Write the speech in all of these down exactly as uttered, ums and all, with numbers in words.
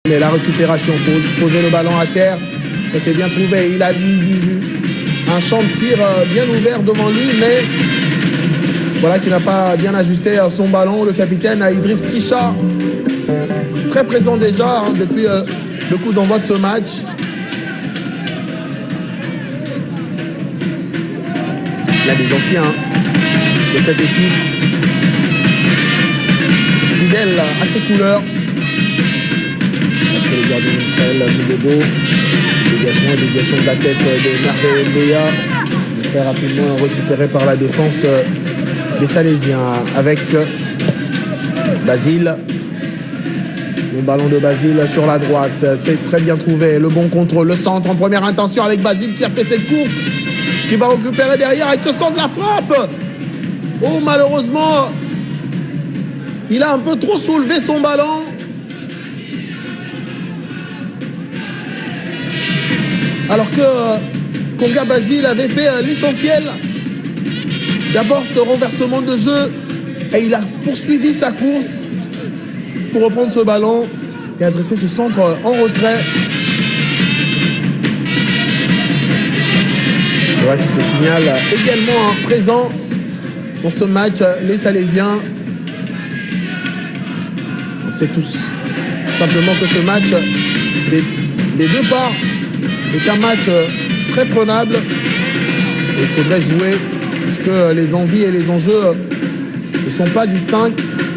Mais la récupération, il faut poser le ballon à terre. Et c'est bien trouvé. Il a un champ de tir bien ouvert devant lui, mais voilà qui n'a pas bien ajusté son ballon. Le capitaine Idriss Kisha, très présent déjà hein, depuis euh, le coup d'envoi de ce match. Il y a des anciens hein, de cette équipe, fidèles à ses couleurs. Après le gardien d'Israël, Bobo, dégagement et dégagement de la tête de Merveille Mbéa, très rapidement récupéré par la défense des Salésiens avec Basile. Le ballon de Basile sur la droite, c'est très bien trouvé. Le bon contrôle, le centre en première intention avec Basile qui a fait cette course, qui va récupérer derrière avec ce centre de la frappe. Oh, malheureusement, il a un peu trop soulevé son ballon. Alors que euh, Konga Basile avait fait euh, l'essentiel. D'abord ce renversement de jeu et il a poursuivi sa course pour reprendre ce ballon et adresser ce centre euh, en retrait. Voilà qui se signale euh, également hein, présent pour ce match, euh, les Salésiens. On sait tous simplement que ce match, euh, des, des deux parts, est un match très prenable et il faudrait jouer puisque les envies et les enjeux ne sont pas distincts.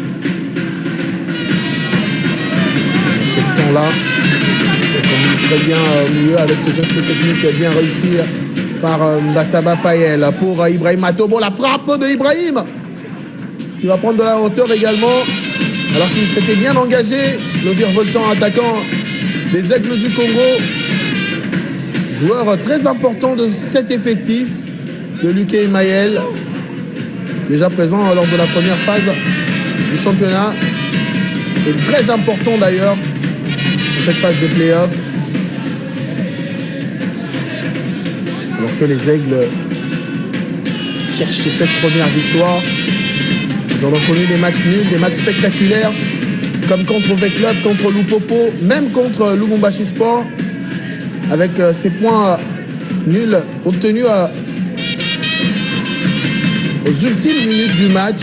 Dans ce temps-là, c'est comme très bien mieux avec ce geste technique bien réussi par Bataba Payel pour Ibrahim Atobo. La frappe de Ibrahim qui va prendre de la hauteur également alors qu'il s'était bien engagé, le virevoltant attaquant des Aigles du Congo. Joueur très important de cet effectif de Luke Mayel, déjà présent lors de la première phase du championnat, et très important d'ailleurs dans cette phase de play-off. Alors que les Aigles cherchent cette première victoire, ils ont connu des matchs nuls, des matchs spectaculaires, comme contre V-Club, contre Lupopo, même contre Lubumbashi Sport, avec euh, ces points euh, nuls obtenus euh, aux ultimes minutes du match.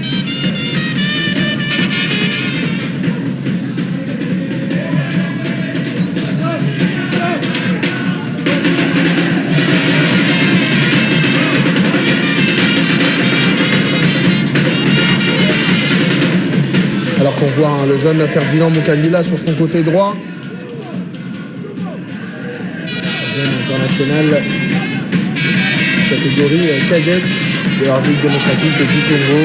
Alors qu'on voit hein, le jeune Ferdinand Mukandila sur son côté droit. International catégorie cadette de la République démocratique du Congo.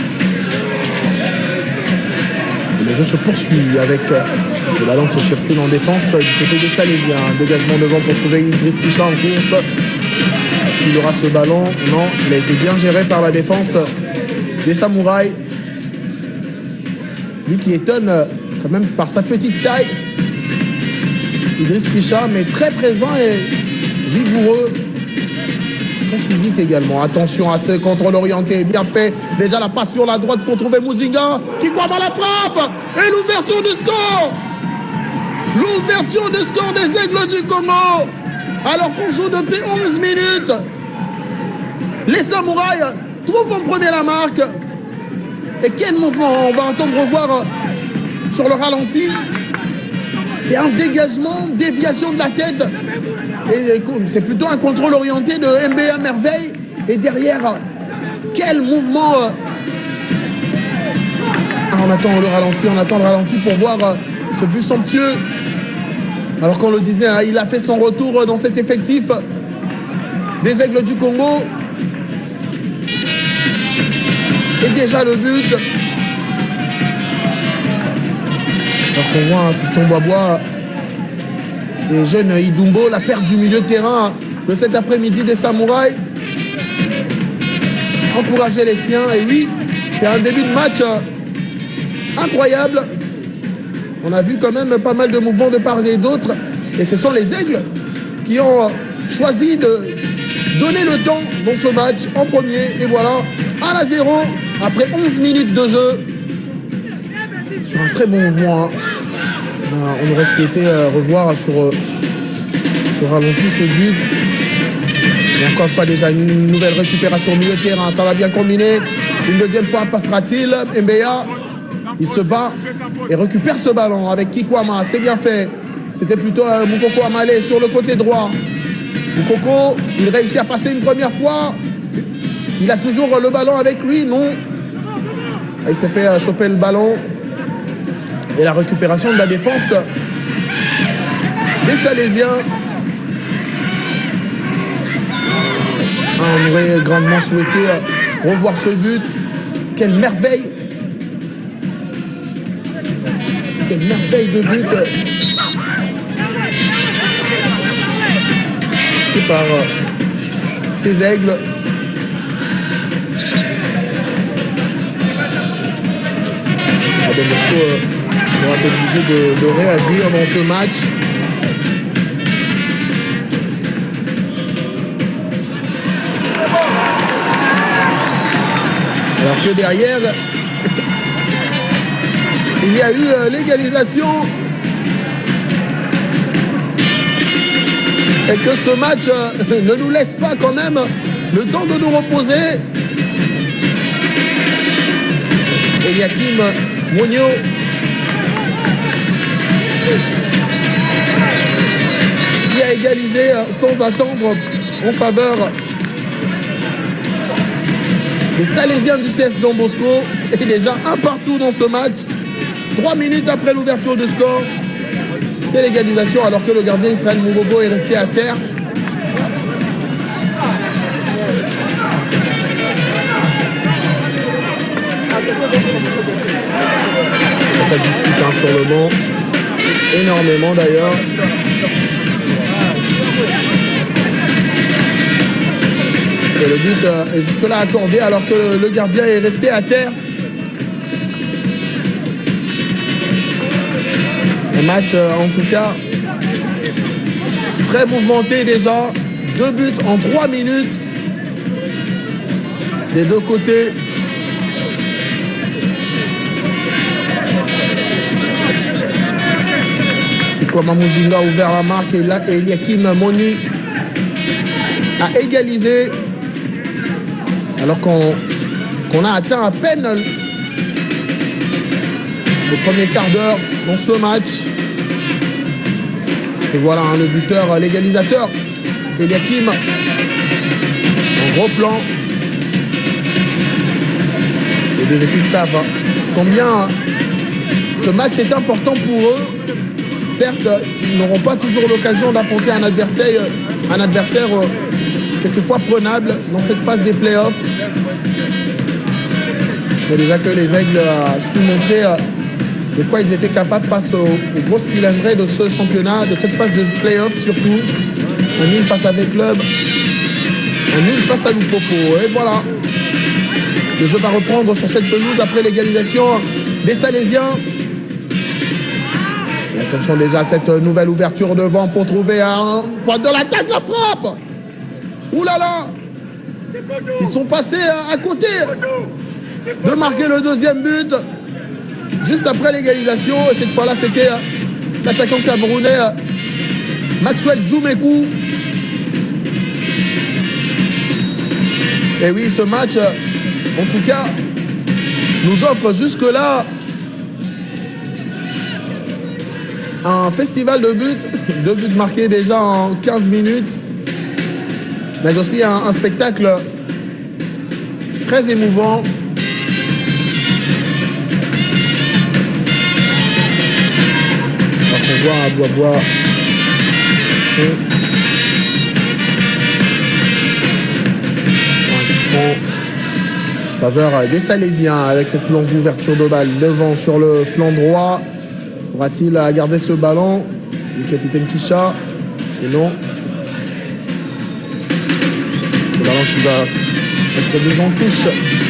Et le jeu se poursuit avec le ballon qui circule en défense du côté des Salésiens. Un dégagement devant pour trouver Idriss Kisha en course. Est-ce qu'il aura ce ballon? Non, il a été bien géré par la défense des Samouraïs. Lui qui étonne quand même par sa petite taille. Idriss Kisha, mais très présent et vigoureux, très physique également. Attention à ce contrôle orienté, bien fait. Déjà la passe sur la droite pour trouver Muzinga, qui croit à la frappe. Et l'ouverture du score. L'ouverture du score des Aigles du Congo. Alors qu'on joue depuis onze minutes. Les Samouraïs trouvent en premier la marque. Et quel mouvement, on va entendre revoir sur le ralenti. C'est un dégagement, déviation de la tête. Et c'est plutôt un contrôle orienté de Mbéa Merveille. Et derrière, quel mouvement. Ah, on attend le ralenti, on attend le ralenti pour voir ce but somptueux. Alors qu'on le disait, hein, il a fait son retour dans cet effectif des Aigles du Congo. Et déjà le but. Alors qu'on voit un Fiston Bois-Bois et jeune Idumbo, la perte du milieu de terrain de cet après-midi des Samouraïs. Encourager les siens. Et oui, c'est un début de match incroyable. On a vu quand même pas mal de mouvements de part et d'autre. Et ce sont les Aigles qui ont choisi de donner le temps dans ce match en premier. Et voilà, un à zéro après onze minutes de jeu. Sur un très bon mouvement. Hein. Ben, on aurait souhaité euh, revoir sur euh, le ralenti ce but. Et encore une fois, déjà une nouvelle récupération au milieu de terrain. Ça va bien combiner. Une deuxième fois, passera-t-il? Mbeya, il se bat et récupère ce ballon avec Kikwama. C'est bien fait. C'était plutôt euh, Moukoko Amale sur le côté droit. Moukoko, il réussit à passer une première fois. Il a toujours le ballon avec lui, non? Il s'est fait euh, choper le ballon. Et la récupération de la défense des Salésiens. Ah, on aurait grandement souhaité euh, revoir ce but. Quelle merveille! Quelle merveille de but! C'est par euh, ces aigles. Adam Mosco euh, sera obligé de, de réagir dans ce match. Alors que derrière, il y a eu euh, l'égalisation. Et que ce match euh, ne nous laisse pas quand même le temps de nous reposer. Eliakim Mogno qui a égalisé euh, sans attendre en faveur des Salésiens du C S Don Bosco. Et déjà un partout dans ce match. Trois minutes après l'ouverture du score. C'est l'égalisation alors que le gardien Israël Moubobo est resté à terre. Et ça dispute hein, sur le banc. Énormément d'ailleurs. Et le but euh, est jusque-là accordé alors que le, le gardien est resté à terre. Un match euh, en tout cas très mouvementé déjà. Deux buts en trois minutes des deux côtés. Kikwama Mujinga a ouvert la marque et là Eliakim Moni a égalisé alors qu'on qu'on a atteint à peine le, le premier quart d'heure dans ce match. Et voilà hein, le buteur, l'égalisateur, Eliakim, en gros plan. Les deux équipes savent hein, combien ce match est important pour eux. Certes, ils n'auront pas toujours l'occasion d'affronter un adversaire, un adversaire euh, quelquefois prenable dans cette phase des playoffs. Mais déjà que les Aigles ont su montrer euh, de quoi ils étaient capables face aux, aux grosses cylindrées de ce championnat, de cette phase de playoffs surtout. Un nul face à V-Club, un nul face à Lupopo. Et voilà, le jeu va reprendre sur cette pelouse après l'égalisation des Salésiens. Et attention déjà à cette nouvelle ouverture devant pour trouver un point de l'attaque, la frappe. Ouh là là, ils sont passés à côté de marquer le deuxième but juste après l'égalisation. Cette fois-là, c'était l'attaquant camerounais Maxwell Djoumekou. Et oui, ce match, en tout cas, nous offre jusque-là un festival de buts, deux buts marqués déjà en quinze minutes, mais aussi un, un spectacle très émouvant. Alors qu'on voit à Bois-Bois en faveur des Salésiens avec cette longue ouverture de balle devant sur le flanc droit. Pourra-t-il garder ce ballon? Le capitaine Kisha. Et non. Le ballon qui va être mis en touche.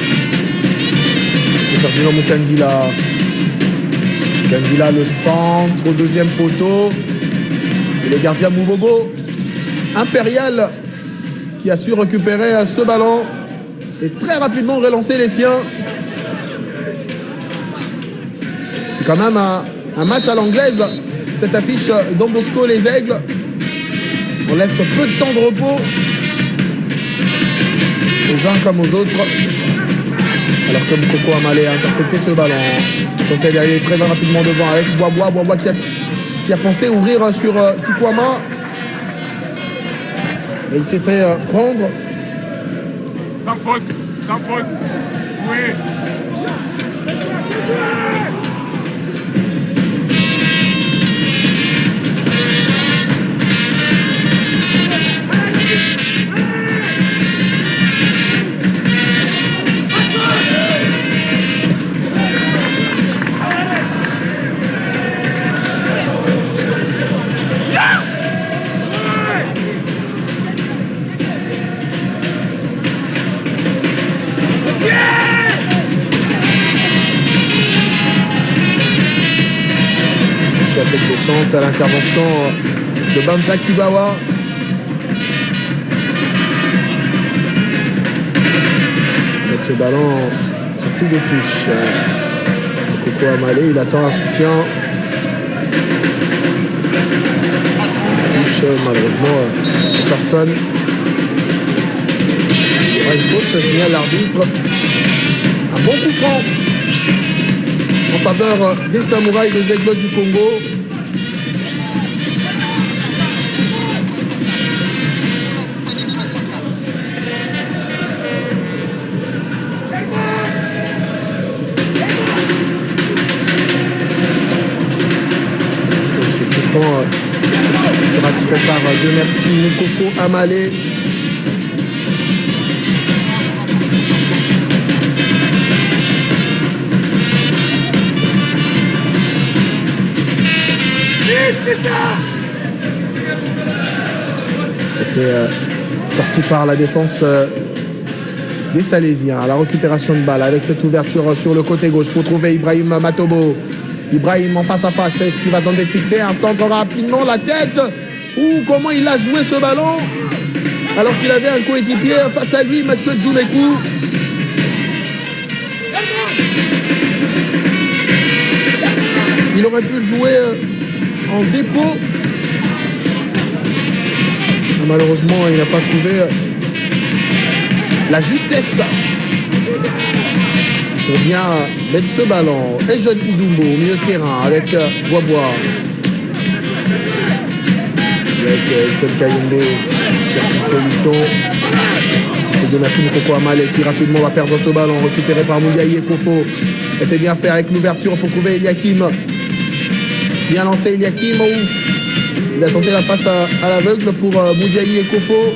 C'est Ferdinand Mukandila. Mukandila le centre au deuxième poteau. Et le gardien Moubobo Impérial qui a su récupérer ce ballon et très rapidement relancer les siens. C'est quand même un, un match à l'anglaise cette affiche Don Bosco les Aigles. On laisse peu de temps de repos aux uns comme aux autres. Alors comme Coco Amalé a intercepté ce ballon, donc elle est allée très rapidement devant avec Bois-Bois, Bois-Bois qui a, qui a pensé ouvrir sur euh, Kikwama. Mais il s'est fait euh, prendre. Sans faute, sans faute. Oui. À cette descente, à l'intervention de Banza Kibawa. Avec ce ballon sorti de touche. Coco Amalé, il attend un soutien. Touche, malheureusement, personne. Il y aura une faute, signale l'arbitre. Un bon coup franc en faveur des samouraïs des Aigles du Congo. Ce coup franc sera tiré par, Dieu merci, Coco Amalé. Et c'est euh, sorti par la défense euh, des Salésiens. La récupération de balle avec cette ouverture sur le côté gauche pour trouver Ibrahim Matobo. Ibrahim en face à face, est-ce qu'il va tenter de fixer un centre rapidement, la tête? Ou comment il a joué ce ballon alors qu'il avait un coéquipier face à lui, Mathieu Djoumekou. Il aurait pu jouer euh, en dépôt. Malheureusement, il n'a pas trouvé la justesse pour bien mettre ce ballon. Et jeune Idumbo au milieu de terrain avec Bois-Bois. Avec Elton Kayembe qui cherche une solution. C'est de machine Coco Amalé qui rapidement va perdre ce ballon, récupéré par Mougaï et Kofo. Et c'est bien fait avec l'ouverture pour trouver Eliakim. Bien lancé Eliakim. Ouf. Il a tenté la passe à, à l'aveugle pour euh, Moudiaï et Kofo.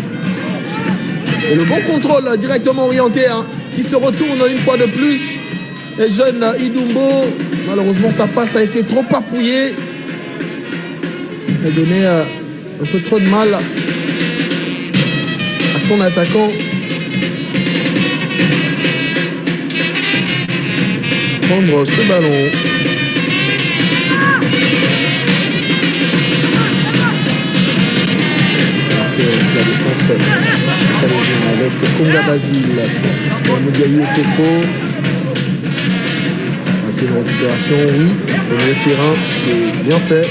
Et le bon contrôle euh, directement orienté hein, qui se retourne une fois de plus. Et jeune euh, Idumbo, malheureusement sa passe a été trop appuyée. Il a donné euh, un peu trop de mal à son attaquant. Prendre ce ballon. C'est la défense salésien avec Konga Basile, Moudiaï et Kofo. Maintien de récupération, oui. Au milieu de terrain, c'est bien fait.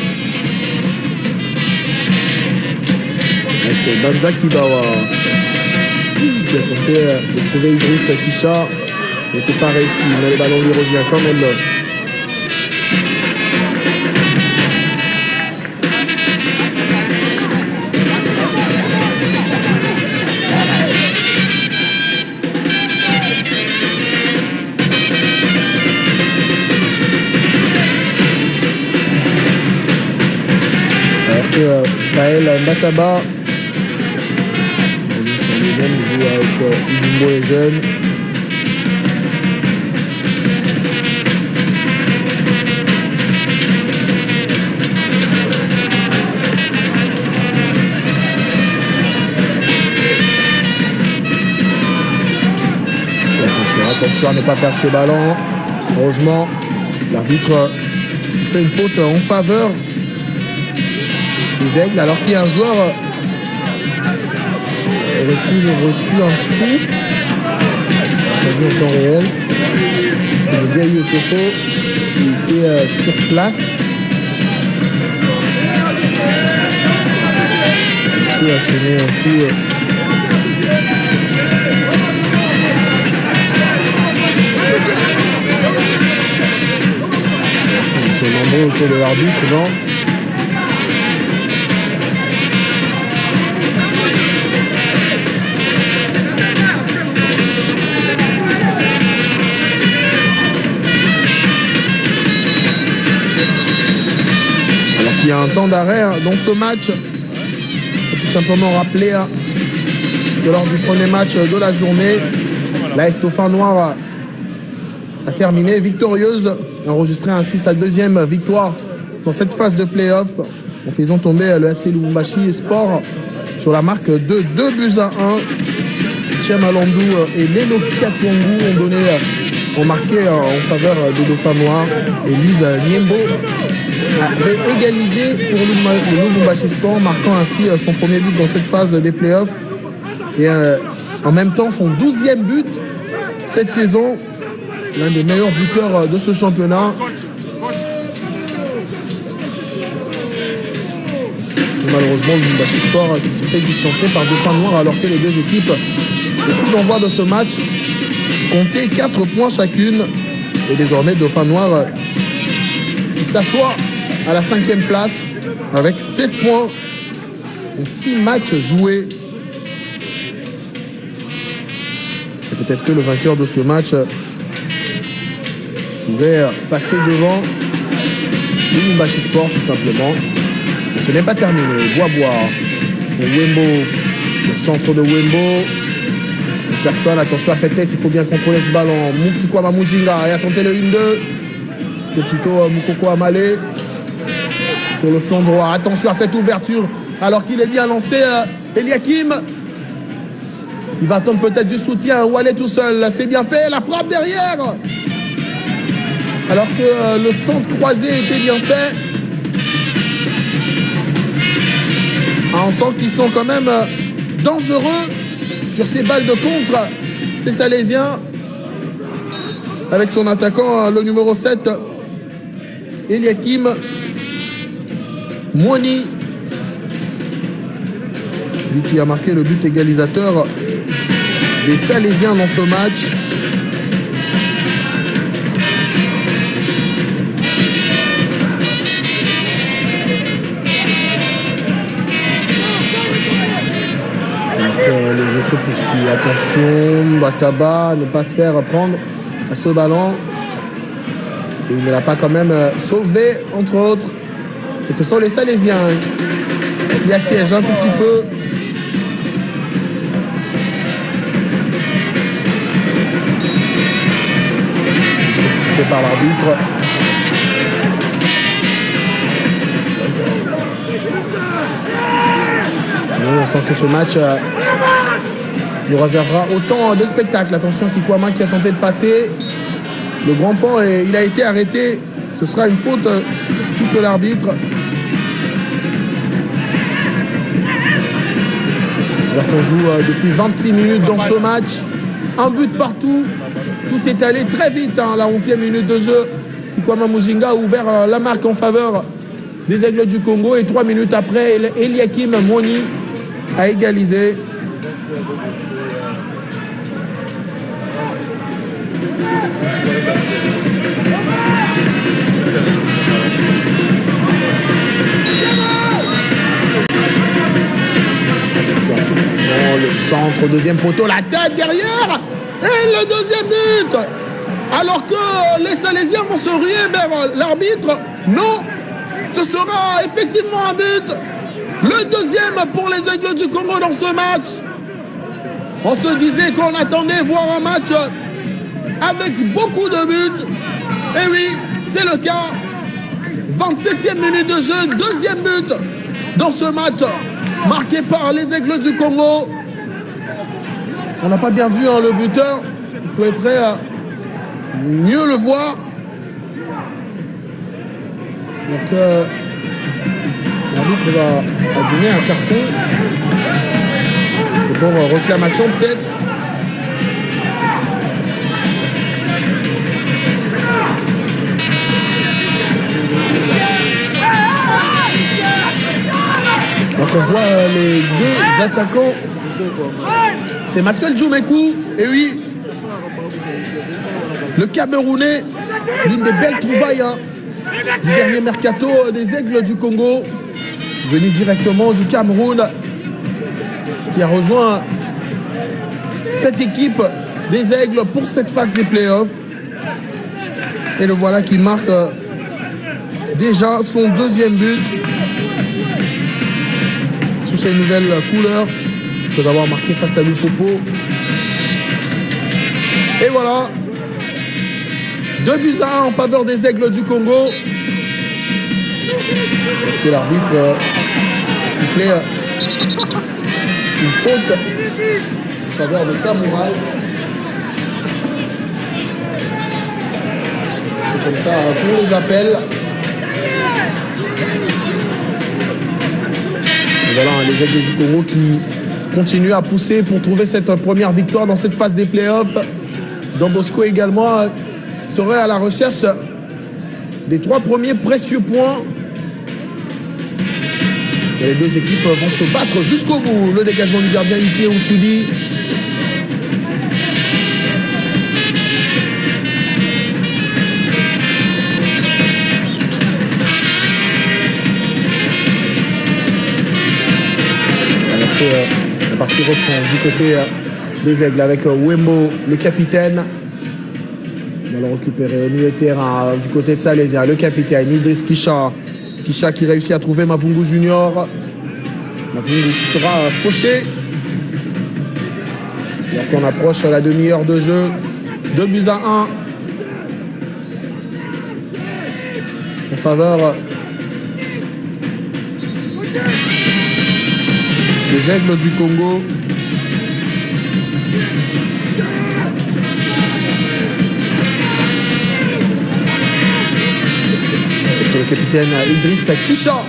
Avec Banza Kibawa qui a tenté de trouver Idriss Kisha. Il n'était pas réussi, mais le ballon lui revient quand même. Kael Mataba sur les jeunes, il joue avec Idumbo et jeunes. Attention, attention à ne pas perdre ce ballon. Heureusement, l'arbitre s'est fait une faute en faveur des Aigles, alors qu'il y a un joueur aurait-il reçu un coup? On a vu en temps réel. C'est le Moudiaï et Kofo qui était euh, sur place. a sonné un coup. Euh... Ils sont nombreux autour de l'arbitre, non? Il y a un temps d'arrêt hein, dans ce match. Il faut tout simplement rappeler hein, que lors du premier match de la journée, la S Dauphin Noir a terminé victorieuse, enregistré ainsi sa deuxième victoire dans cette phase de play-off, en faisant tomber le F C Lubumbashi Sport sur la marque de deux buts à un. Tchem Alandou et Lelo Kiatongu ont donné, ont marqué en faveur des Dauphins Noirs. Et Lise Niembo avait égalisé pour le Lubumbashi Sport, marquant ainsi son premier but dans cette phase des playoffs. Et euh, en même temps, son douzième but cette saison, l'un des meilleurs buteurs de ce championnat. Et malheureusement, le Lubumbashi Sport qui se fait distancer par Dauphins Noirs alors que les deux équipes, au coup d'envoi de ce match, comptaient quatre points chacune. Et désormais, Dauphins Noirs qui s'assoit à la cinquième place avec sept points en six matchs joués. Et peut-être que le vainqueur de ce match pourrait passer devant le Lubumbashi Sport tout simplement. Mais ce n'est pas terminé. Bois-Bois, Wembo, le centre de Wembo. Personne, attention à cette tête, il faut bien contrôler ce ballon. Mukikwama Muzinga a tenté le un deux. C'était plutôt euh, Mukoko Amale sur le flanc droit. Attention à cette ouverture alors qu'il est bien lancé. Euh, Eliakim, il va attendre peut-être du soutien. Wallet tout seul, c'est bien fait. La frappe derrière. Alors que euh, le centre croisé était bien fait. Ah, on sent qu'ils sont quand même euh, dangereux sur ces balles de contre. Ces Salésiens avec son attaquant, le numéro sept, Eliakim Mwani, lui qui a marqué le but égalisateur des Salésiens dans ce match. Donc, euh, le jeu se poursuit. Attention, Bataba, ne pas se faire prendre à ce ballon. Et il ne l'a pas quand même euh, sauvé, entre autres. Et ce sont les Salésiens hein, qui assiègent un tout petit peu. Sifflé par l'arbitre. On sent que ce match euh, nous réservera autant de spectacles. Attention, Kikwama qui a tenté de passer. Le grand pan, et il a été arrêté. Ce sera une faute, euh, siffle l'arbitre. C'est-à-dire qu'on joue euh, depuis vingt-six minutes dans ce match. Un but partout. Tout est allé très vite. Hein, la onzième minute de jeu. Kikwama Muzinga a ouvert euh, la marque en faveur des Aigles du Congo. Et trois minutes après, Eliakim Mwani a égalisé. Le centre, deuxième poteau, la tête derrière. Et le deuxième but. Alors que les Salésiens vont se ruer vers l'arbitre. Non, ce sera effectivement un but. Le deuxième pour les Aigles du Congo dans ce match. On se disait qu'on attendait voir un match avec beaucoup de buts. Et oui, c'est le cas. vingt-septième minute de jeu, deuxième but dans ce match, marqué par les Aigles du Congo. On n'a pas bien vu hein, le buteur. Il souhaiterait euh, mieux le voir. Donc, euh, l'arbitre va, va donner un carton. C'est pour euh, réclamation peut-être. Donc on voit les deux attaquants. C'est Maxwell Djoumekou. Et oui, le Camerounais, l'une des belles trouvailles hein, du dernier mercato des Aigles du Congo, venu directement du Cameroun, qui a rejoint cette équipe des Aigles pour cette phase des playoffs. Et le voilà qui marque euh, déjà son deuxième but sous ses nouvelles couleurs, après avoir marqué face à Lupopo. Et voilà, deux buts à un en faveur des Aigles du Congo. Et l'arbitre euh, a sifflé euh, une faute en faveur des Samouraïs. C'est comme ça pour les appels. Et voilà les Aigles du Congo qui continuent à pousser pour trouver cette première victoire dans cette phase des playoffs. Don Bosco également euh, serait à la recherche des trois premiers précieux points. Et les deux équipes vont se battre jusqu'au bout. Le dégagement du gardien Ike Uchudi. Alors que euh, la partie reprend du côté euh, des Aigles avec euh, Wembo, le capitaine. On va le récupérer au milieu de terrain euh, du côté de Salésien. Le capitaine Idriss Kisha. Kisha qui réussit à trouver Mavungu Junior. Mavungu qui sera fauché. Alors qu'on approche à la demi-heure de jeu. deux buts à un. En faveur des Aigles du Congo. C'est le capitaine Idriss Kisha.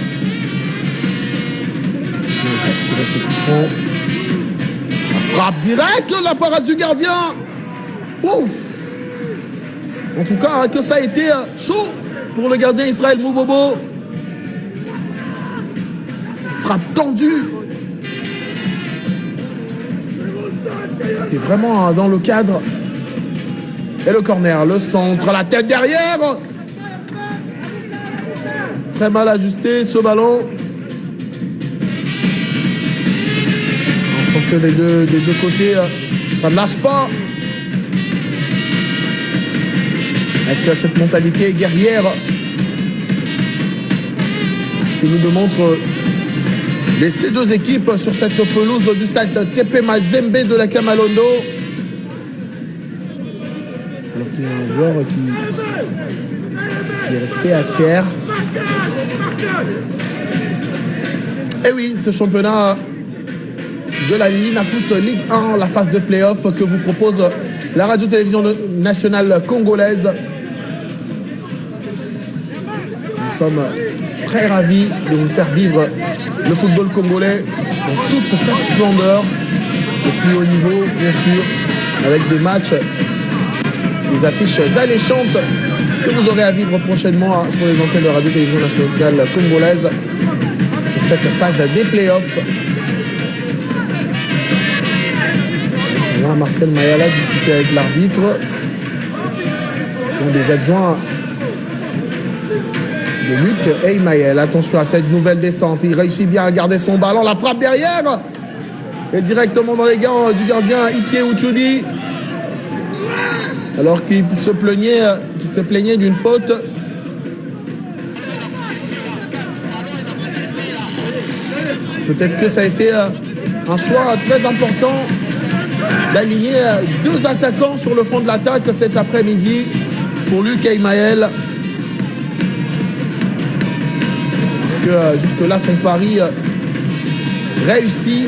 La frappe directe, la parade du gardien. Ouf. En tout cas, que ça a été chaud pour le gardien Israël Moubobo. Frappe tendue. C'était vraiment dans le cadre. Et le corner, le centre, la tête derrière. Très mal ajusté ce ballon. On sent que des deux, des deux côtés, ça ne lâche pas. Avec cette mentalité guerrière que nous démontrent les, ces deux équipes sur cette pelouse du stade T P Mazembe de la Kamalondo. Alors qu'il y a un joueur qui, qui est resté à terre. Et oui, ce championnat de la Lina Foot Ligue un, la phase de play-off que vous propose la radio-télévision nationale congolaise. Nous sommes très ravis de vous faire vivre le football congolais dans toute sa splendeur, au plus haut niveau, bien sûr, avec des matchs, des affiches alléchantes que vous aurez à vivre prochainement sur les antennes de radio-télévision nationale congolaise pour cette phase des playoffs. Là, Marcel Mayala discutait avec l'arbitre, l'un des adjoints de Luc Eymael. Attention à cette nouvelle descente, il réussit bien à garder son ballon, la frappe derrière et directement dans les gants du gardien Ike Uchudi. Alors qu'il se plaignait, qu'il se plaignait d'une faute. Peut-être que ça a été un choix très important d'aligner deux attaquants sur le front de l'attaque cet après-midi pour Luc Eymael. Parce que jusque-là, son pari réussit.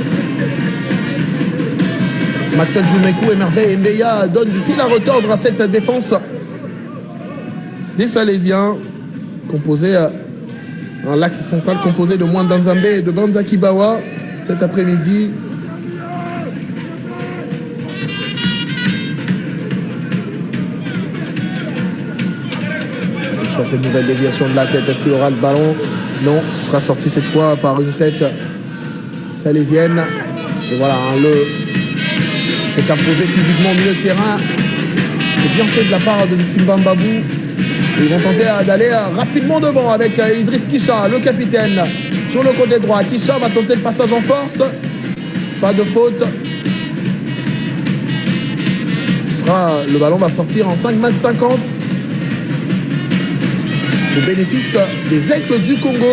Maxwell Djoumekou et Merveille Mbeya donnent du fil à retordre à cette défense des Salésiens, composé un l'axe central composé de Mwanda Nzambe et de Banza Kibawa cet après-midi. Attention à cette nouvelle déviation de la tête, est-ce qu'il aura le ballon? Non, ce sera sorti cette fois par une tête salésienne. Et voilà, hein, le s'est imposé physiquement au milieu de terrain. C'est bien fait de la part de Nsimba Mbabou. Ils vont tenter d'aller rapidement devant avec Idriss Kisha, le capitaine, sur le côté droit. Kisha va tenter le passage en force. Pas de faute. Ce sera, le ballon va sortir en cinq mètres cinquante. Au bénéfice des Aigles du Congo.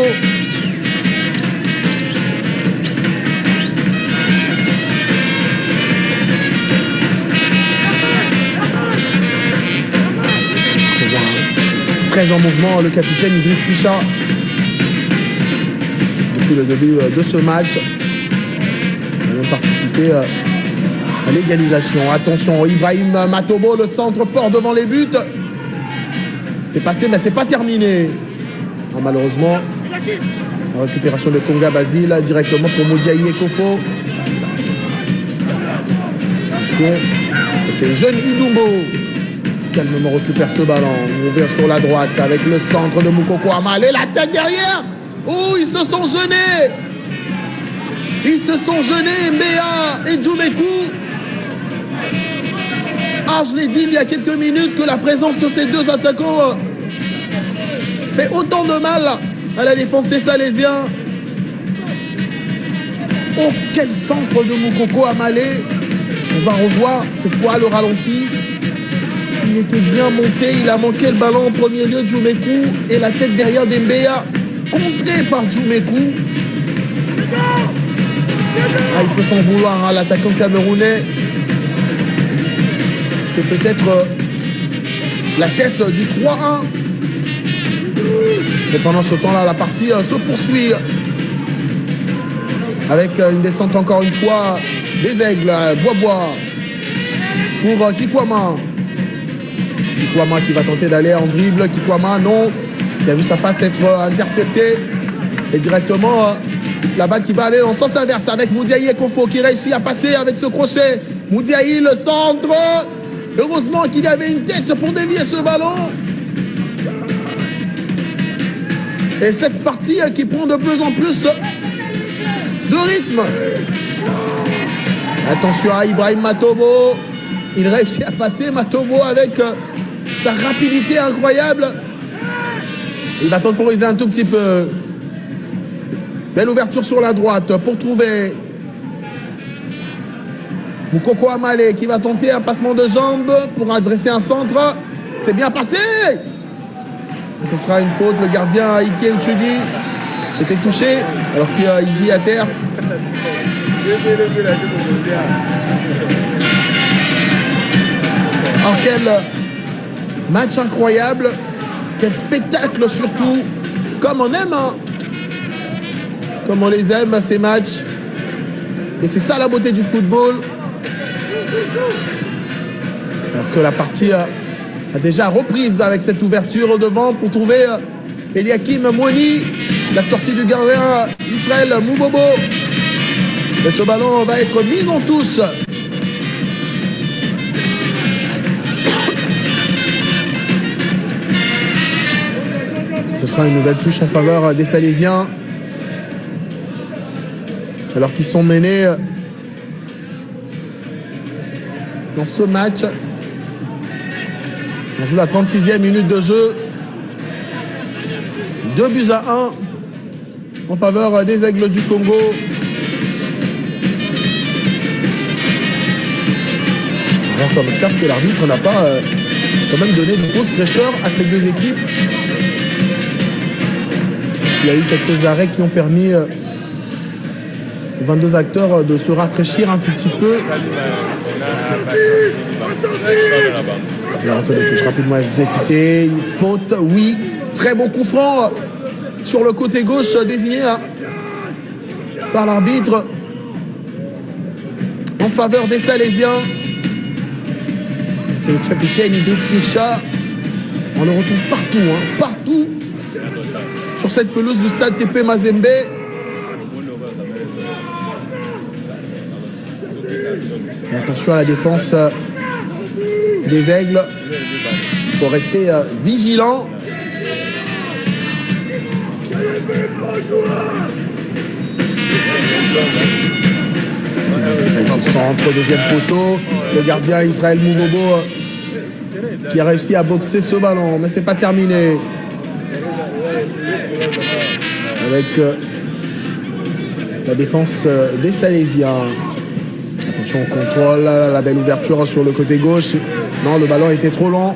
Très en mouvement, le capitaine Idriss Kisha. Depuis le début de ce match, il a même participé à l'égalisation. Attention, Ibrahim Matobo, le centre fort devant les buts. C'est passé, mais c'est pas terminé. Ah, malheureusement, la récupération de Konga Basile directement pour Modiaye Ekofo. Attention, c'est le jeune Idumbo. Calmement récupère ce ballon, ouvert sur la droite avec le centre de Moukoko Amal et la tête derrière. Oh, ils se sont jeûnés. Ils se sont jeûnés, Mbea et Djoumekou. Ah, je l'ai dit il y a quelques minutes que la présence de ces deux attaquants fait autant de mal à la défense des Salésiens. Oh, quel centre de Moukoko Amalé. On va revoir cette fois le ralenti. Il était bien monté, il a manqué le ballon en premier lieu de Djoumekou et la tête derrière d'Mbea, contré par Djoumekou. Ah, il peut s'en vouloir à hein, l'attaquant camerounais. C'était peut-être euh, la tête du trois un. Et pendant ce temps-là, la partie euh, se poursuit. Avec euh, une descente encore une fois des Aigles, euh, Bois-Bois pour euh, Kikwama. Kikwama qui va tenter d'aller en dribble. Kikwama, non, qui a vu sa passe être interceptée. Et directement, euh, la balle qui va aller dans le sens inverse avec Modiaye Ekofo qui réussit à passer avec ce crochet. Modiaye, le centre. Heureusement qu'il y avait une tête pour dévier ce ballon. Et cette partie euh, qui prend de plus en plus de rythme. Attention à Ibrahim Matobo. Il réussit à passer Matobo avec euh, sa rapidité incroyable. Il va temporiser un tout petit peu. Belle ouverture sur la droite pour trouver Moukoko Amalé qui va tenter un passement de jambes pour adresser un centre. C'est bien passé. Et ce sera une faute. Le gardien Ike Nchudi était touché alors qu'il gît à terre. Oh, quel match incroyable, quel spectacle surtout, comme on aime, hein. Comme on les aime ces matchs. Et c'est ça la beauté du football. Alors que la partie a déjà reprise avec cette ouverture au devant pour trouver Eliakim Mwoni, la sortie du gardien Israël Moubobo. Et ce ballon va être mis en touche. Ce sera une nouvelle touche en faveur des Salésiens. Alors qu'ils sont menés dans ce match. On joue la trente-sixième minute de jeu. deux buts à un en faveur des Aigles du Congo. Alors qu'on observe que l'arbitre n'a pas euh, quand même donné de grosse fraîcheur à ces deux équipes. Il y a eu quelques arrêts qui ont permis euh, aux vingt-deux acteurs de se rafraîchir un tout petit peu. La rentrée des touches rapidement exécutée. Faute, oui. Très beau coup franc sur le côté gauche désigné hein, par l'arbitre en faveur des Salésiens. C'est le capitaine Idriss Kisha. On le retrouve partout, hein, partout sur cette pelouse du stade T P Mazembe. Et attention à la défense euh, des Aigles. Il faut rester euh, vigilant. C'est bien tiré ce centre, deuxième poteau. Le gardien Israël Moubobo qui a réussi à boxer ce ballon, mais c'est pas terminé. Avec euh, la défense euh, des Salésiens. Attention au contrôle, la, la belle ouverture sur le côté gauche. Non, le ballon était trop lent.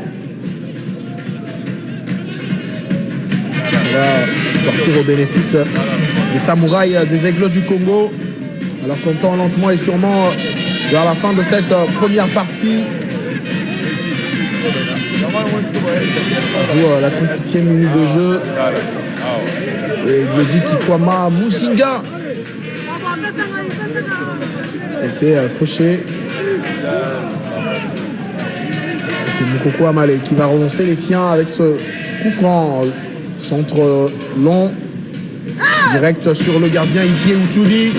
Ça va sortir au bénéfice des samouraïs des Aigles du Congo. Alors qu'on tend lentement et sûrement vers la fin de cette première partie. On joue à la trente-huitième minute de jeu. Et Glody Kikwama Musinga était euh, fauché. C'est Moukoko Amale qui va relancer les siens avec ce coup franc. Centre long, direct sur le gardien Ikie Uchuli.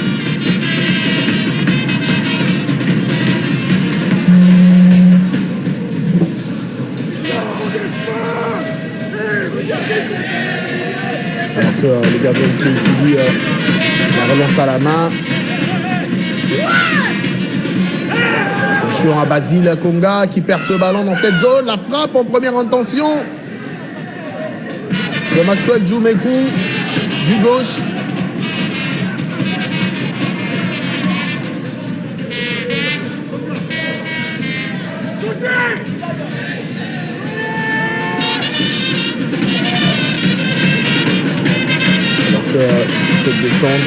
Alors que euh, le gardien Ikie Uchuli euh, la relance à la main. Attention à Basile Konga qui perd ce ballon dans cette zone. La frappe en première intention de Maxwell Djoumekou du gauche. Alors que euh, cette descente.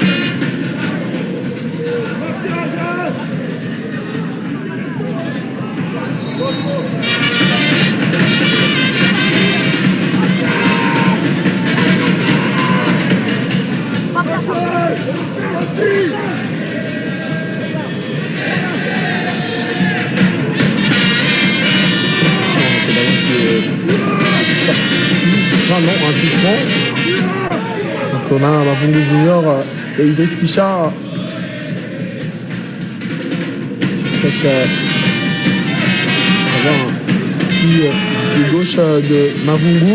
Ce sera non, un coup franc. Donc on a Mavungu Junior et Idriss Kisha. Cette, euh, ça va, un pied, pied gauche de Mavungu.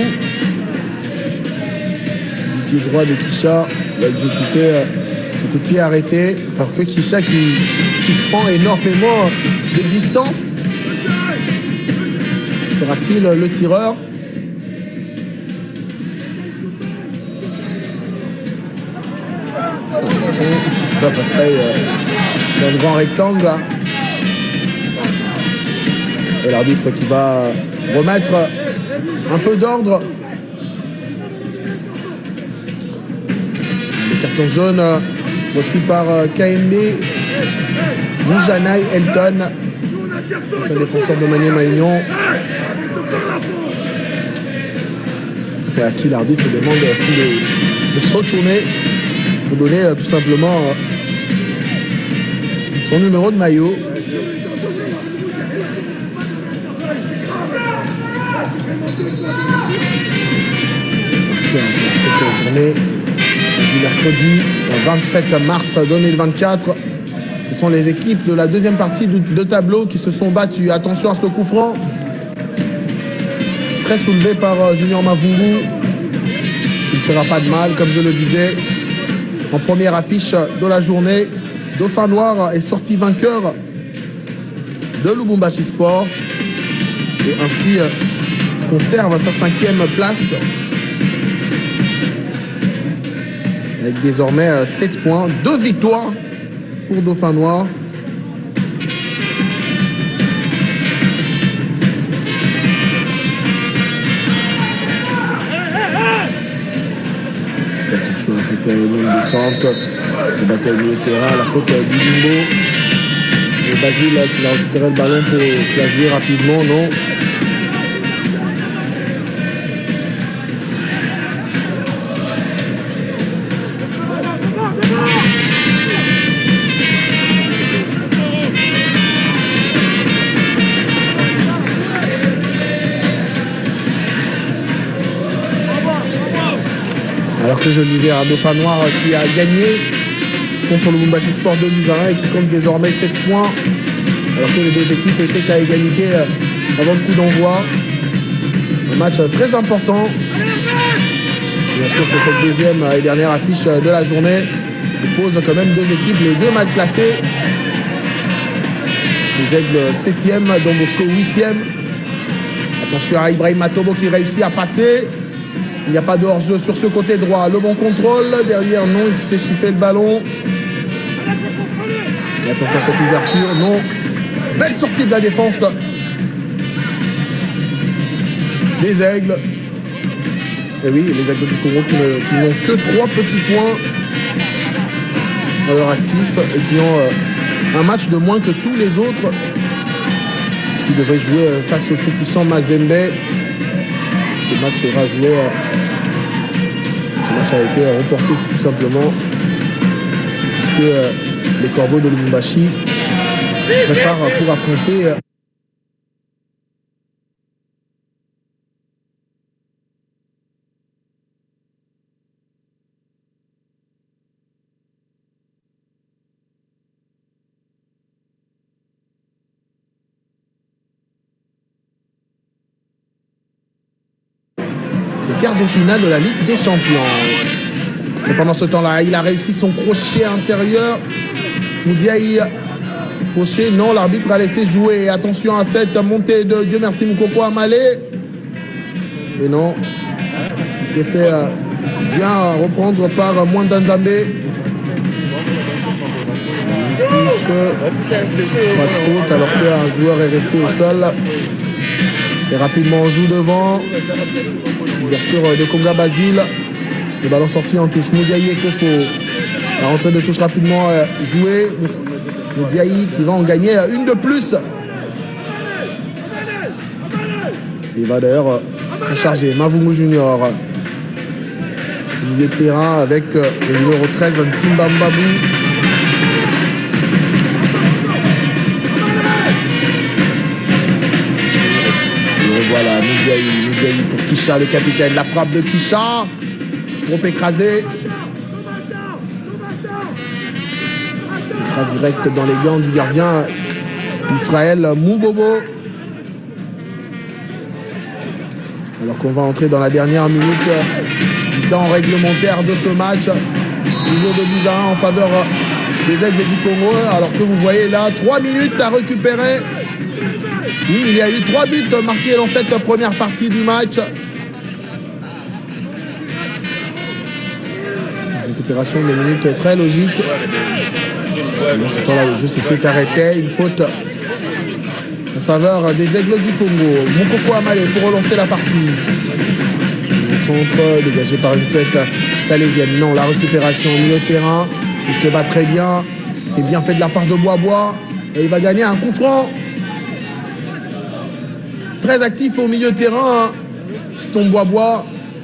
Du pied droit de Kisha. Il a exécuté euh, ce coup de pied arrêté. Alors que Kisha qui, qui prend énormément de distance. Sera-t-il le tireur? Bataille dans le grand rectangle. Et l'arbitre qui va remettre un peu d'ordre. Le carton jaune reçu par K M B Moujanai Elton, ancien défenseur de Maniema Union, et à qui l'arbitre demande de, de se retourner pour donner euh, tout simplement euh, son numéro de maillot. Cette journée du mercredi vingt-sept mars deux mille vingt-quatre, ce sont les équipes de la deuxième partie de tableau qui se sont battues. Attention à ce coup franc, très soulevé par euh, Junior Mavungu, qui ne fera pas de mal, comme je le disais. En première affiche de la journée, Dauphin Noir est sorti vainqueur de Lubumbashi Sport et ainsi conserve sa cinquième place avec désormais sept points, deux victoires pour Dauphin Noir. C'était une descente, le bataille du terrain, la faute d'Idimbo. Et Basile qui va récupérer le ballon pour se la jouer rapidement, non. Alors que je le disais, un Dauphin Noir qui a gagné contre le Lubumbashi Sport de Luzara et qui compte désormais sept points. Alors que les deux équipes étaient à égalité avant le coup d'envoi. Un match très important Bien sûr que cette deuxième et dernière affiche de la journée oppose quand même deux équipes, les deux matchs classés. Les Aigles septième, Don Bosco huitième. Attention à Ibrahim Matobo qui réussit à passer. Il n'y a pas de hors-jeu sur ce côté droit. Le bon contrôle. Derrière, non, il se fait chipper le ballon. Et attention à cette ouverture. Non. Belle sortie de la défense des Aigles. Et oui, les Aigles du Congo qui, qui n'ont que trois petits points à leur actif et qui ont euh, un match de moins que tous les autres. Parce qu'ils devaient jouer euh, face au tout-puissant Mazembe. Le match sera joué. Euh, ce match a été euh, reporté tout simplement puisque euh, les Corbeaux de Lubumbashi préparent pour affronter. Euh, quart de finale de la Ligue des Champions. Et pendant ce temps-là, il a réussi son crochet intérieur. Moudiaï fauché, non, l'arbitre a laissé jouer. Attention à cette montée de Dieu merci Moukoko Amalé. Et non, il s'est fait euh, bien reprendre par Mwanda Nzambe. Touche, pas de faute alors qu'un joueur est resté au sol. Et rapidement on joue devant. Ouverture de Konga Basile. Le ballon sorti en touche. Moudiaï et Kofo. La rentrée de touche rapidement euh, jouée. Moudiaï qui va en gagner une de plus. Il va d'ailleurs euh, s'en charger. Mavungu Junior. Milieu de terrain avec euh, le numéro treize, Nsimba Mbabou. Voilà, Moudiaï, Moudiaï pour Kisha, le capitaine. La frappe de Kisha. Trop écrasé. Ce sera direct dans les gants du gardien Israël Moubobo. Alors qu'on va entrer dans la dernière minute du temps réglementaire de ce match. Toujours de but à un en faveur des Aigles du Congo. Alors que vous voyez là, trois minutes à récupérer. Oui, il y a eu trois buts marqués dans cette première partie du match. Récupération de minutes très logique. Dans ce temps-là, le jeu s'était arrêté. Une faute en faveur des Aigles du Congo. Moukoko Amalé pour relancer la partie. Le centre dégagé par une tête salésienne. Non, la récupération au milieu de terrain. Il se bat très bien. C'est bien fait de la part de Bois-Bois. Et il va gagner un coup franc. Très actif au milieu de terrain, Fiston Bois-Bois.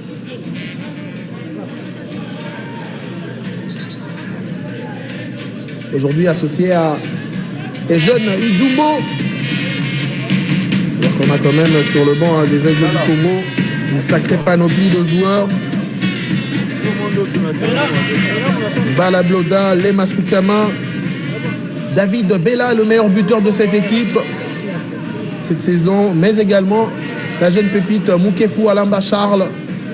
Aujourd'hui associé à les jeunes Idoubo. Alors qu'on a quand même sur le banc hein, des Aigles du Congo une sacrée panoplie de joueurs. Balabloda, Lema Soukama, David Bella, le meilleur buteur de cette équipe cette saison, mais également la jeune pépite Moukefou Alamba Charles,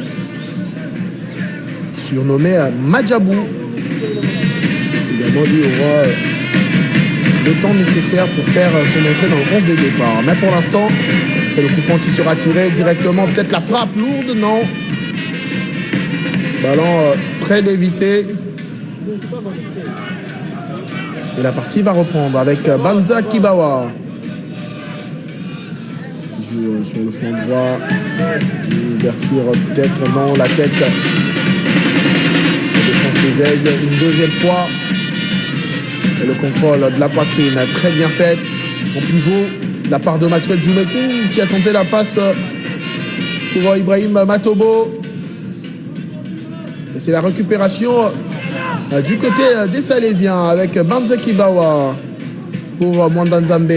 surnommé Madjabou. Également, lui aura le temps nécessaire pour faire son entrée dans le onze des départs. Mais pour l'instant, c'est le coup franc qui sera tiré directement. Peut-être la frappe lourde, non. Ballon euh, très dévissé. Et la partie va reprendre avec Banza Kibawa. Joue sur le flanc droit. Une ouverture peut-être, non, la tête. La défense des Aigles, une deuxième fois. Et le contrôle de la poitrine, très bien fait. En pivot, de la part de Maxwell Djoumekou, qui a tenté la passe pour Ibrahim Matobo. Et c'est la récupération du côté des Salésiens avec Banza Kibawa pour Mwanda Nzambe.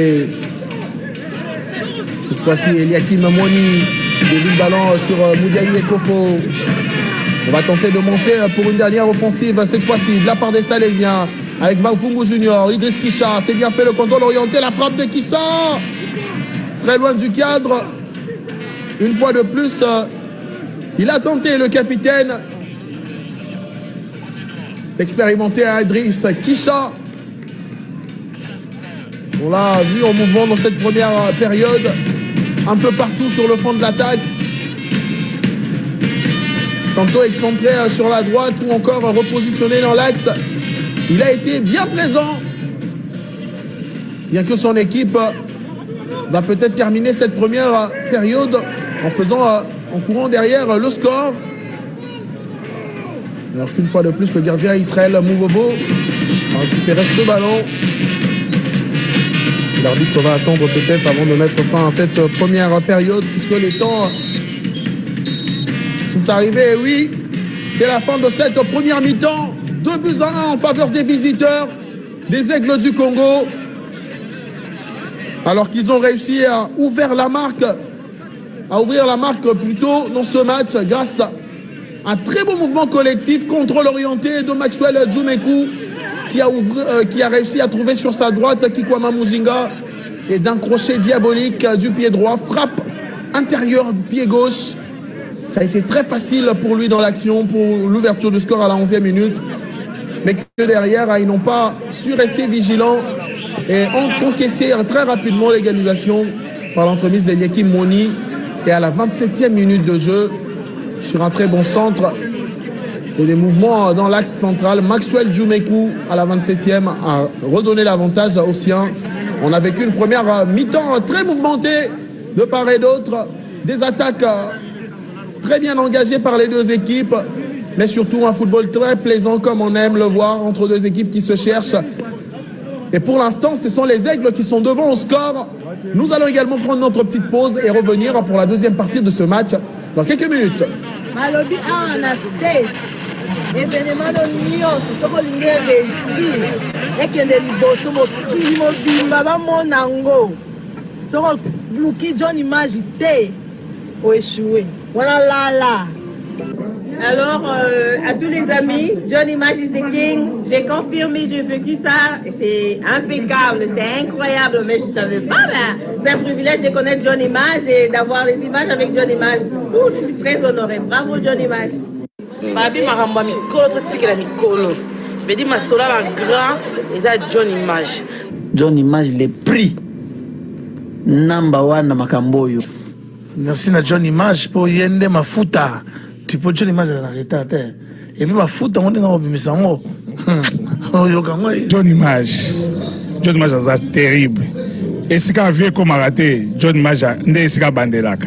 Cette fois-ci, Eliakim Mwani début le ballon sur Moudiaï et Kofo. On va tenter de monter pour une dernière offensive, cette fois-ci, de la part des Salésiens, avec Mavungu Junior, Idriss Kisha. C'est bien fait le contrôle orienté, la frappe de Kisha. Très loin du cadre. Une fois de plus, il a tenté le capitaine. l'expérimenté Idriss Kisha. On l'a vu en mouvement dans cette première période, un peu partout sur le front de l'attaque. Tantôt excentré sur la droite ou encore repositionné dans l'axe. Il a été bien présent. Bien que son équipe va peut-être terminer cette première période en faisant, en courant derrière le score. Alors qu'une fois de plus, le gardien Israël Moubobo a récupéré ce ballon. L'arbitre va attendre peut-être avant de mettre fin à cette première période puisque les temps sont arrivés. Et oui, c'est la fin de cette première mi-temps. Deux buts à un en faveur des visiteurs, des Aigles du Congo. Alors qu'ils ont réussi à ouvrir la marque, à ouvrir la marque plutôt dans ce match grâce à un très beau mouvement collectif, contrôle orienté de Maxwell Djoumekou qui a, ouvri, euh, qui a réussi à trouver sur sa droite Kikwama Muzinga et d'un crochet diabolique du pied droit, frappe intérieure du pied gauche. Ça a été très facile pour lui dans l'action, pour l'ouverture du score à la onzième minute. Mais que derrière, ils n'ont pas su rester vigilants et ont encaissé très rapidement l'égalisation par l'entremise d'Eliakim Moni. Et à la vingt-septième minute de jeu, sur un très bon centre et les mouvements dans l'axe central, Maxwell Djoumekou à la vingt-septième a redonné l'avantage aux siens. On a vécu une première mi-temps très mouvementée de part et d'autre, des attaques très bien engagées par les deux équipes, mais surtout un football très plaisant comme on aime le voir entre deux équipes qui se cherchent. Et pour l'instant, ce sont les Aigles qui sont devant au score. Nous allons également prendre notre petite pause et revenir pour la deuxième partie de ce match dans quelques minutes. Malobi a en States, événement de nyonso, soko lingi réussir, et que les liboso mokili mobimba ba monango, soko bluki John Image te, ou échoué. Voilà là là. Alors, euh, à tous les amis, John Image is the king. J'ai confirmé, j'ai vécu ça. C'est impeccable, c'est incroyable, mais je ne savais pas. C'est un privilège de connaître John Image et d'avoir les images avec John Image. Ouh, je suis très honorée. Bravo, John Image. Babi maramba mikolo to tikela mikolo. Vedi masola ba grand et ça John Image. John Image le prix number one na makamboyo. Merci na John Image pour yende mafuta. Tu peux John Image à l'arrêter. Et puis mafuta on est dans le sango. John Image. John Image c'est terrible. Et ce qu'a vu comme raté John Image n'est pas bandelaka.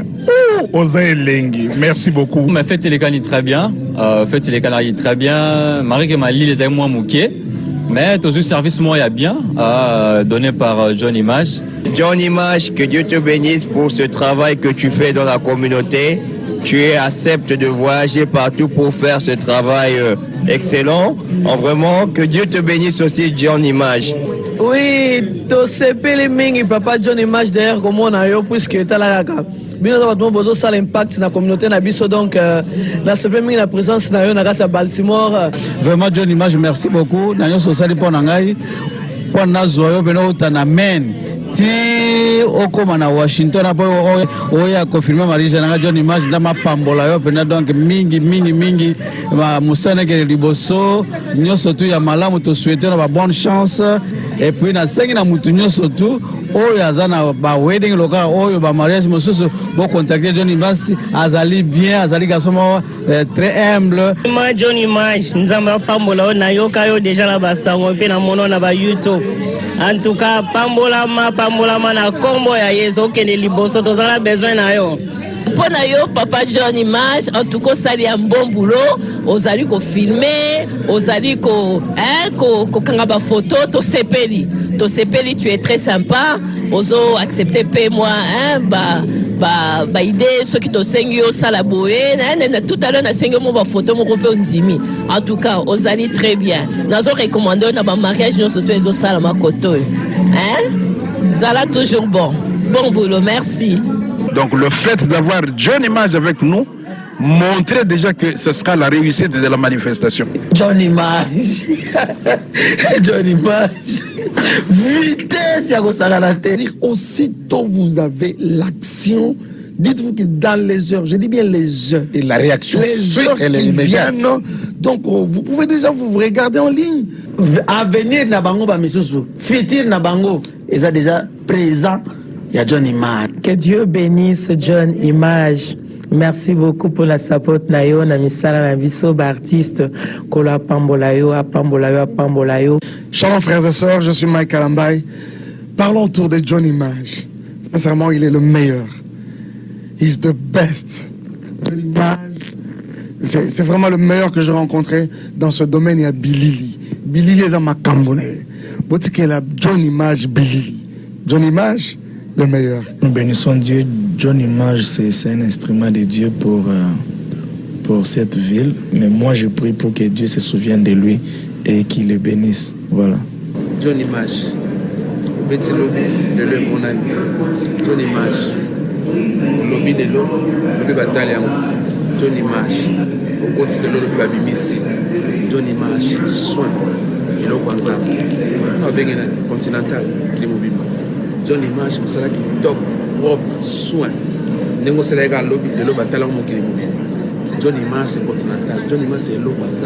Merci beaucoup. Ma fête les cannes très bien. Euh, fête les cannes très bien. Marie que Mali les a moins mouqués. Mais tout ce service moi il y a bien euh, donné par John Image. John Image, que Dieu te bénisse pour ce travail que tu fais dans la communauté. Tu acceptes de voyager partout pour faire ce travail euh, excellent. En vraiment, que Dieu te bénisse aussi, John Image. Oui, to sepele mingi papa John Image d'ailleurs comme on a eu puisque talaka. Bien sûr, beaucoup ça l'impact dans la communauté na biso donc la sepele mingi la présence na yo na kata Baltimore. Vraiment John Image, merci beaucoup. Na yo sosali pour ngai pour nazo yo beno utanamen. Ti okoma na Washington apo oya confirmer marija na John Image ndama pambola yo pena donc mingi mingi mingi ma musana ke liboso nyoso tu ya malamu to souhaiter na bonne chance et puis na sengi na mutu nyoso tu oyo azana ba wedding local oyo ba mariage mosusu bo contacter John Image azali bien azali gasomo très humble. Moi John Image nzamba pambola na yo kayo déjà la basango pe na mono na ba YouTube. En tout cas, pambola ma pambola ma na kombo ya yezo kene liboso tozala besoin na yo. Pona yo papa John Image en tout cas sali un bon boulot, ozali ko filmer, ozali ko hein ko ko kanga ba photo to sepeli. To sepeli tu es très sympa, ozo accepter paie moi hein ba ba ba idée ceux qui to sengi yo sala boé na tout à l'heure na sengi mo ba photo mo ko nzimi. En tout cas, ozali très bien. Nazo recommander na ba mariage nous surtout ezo sala makoto. Hein? Zala toujours bon. Bon boulot, merci. Donc le fait d'avoir John Image avec nous montrait déjà que ce sera la réussite de la manifestation. John Image. John Image. Vitesse, il y a dire aussitôt vous avez l'action, Dites-vous que dans les heures, je dis bien les heures. Et la réaction, les heures qui viennent, donc vous pouvez déjà vous regarder en ligne. Avenir na bango ba misusu, futur na bango, ils sont déjà présents. Il y a John Image. Que Dieu bénisse John Image. Merci beaucoup pour la support na yo na misala na biso ba artiste ko la pambola yo a pambola yo a pambola yo. Shalom frères et sœurs, je suis Mike Kalambay. Parlons autour de John Image. Sincèrement, il est le meilleur. He's the best. John Image, c'est vraiment le meilleur que j'ai rencontré dans ce domaine. Il y a Billy. Billy est à ma cambone. John Image, Billy. John Image, le meilleur. Nous bénissons Dieu. John Image, c'est un instrument de Dieu pour, euh, pour cette ville. Mais moi, je prie pour que Dieu se souvienne de lui et qu'il le bénisse. Voilà. John Image. Petit lobby de l'eau, mon ami. John Image. Lobby de l'eau, lobby bataille. John Image. Au côté de l'eau, lobby babimisi. John Image. Soin. Et l'eau Kwanzam. On a bien un continental qui est mobile. John Image, vous savez qui top. Propre soin. Nengo Sénéga lobby de l'eau bataille mon qui est mobile. John Image c'est continental. John Image c'est l'eau Kwanzam.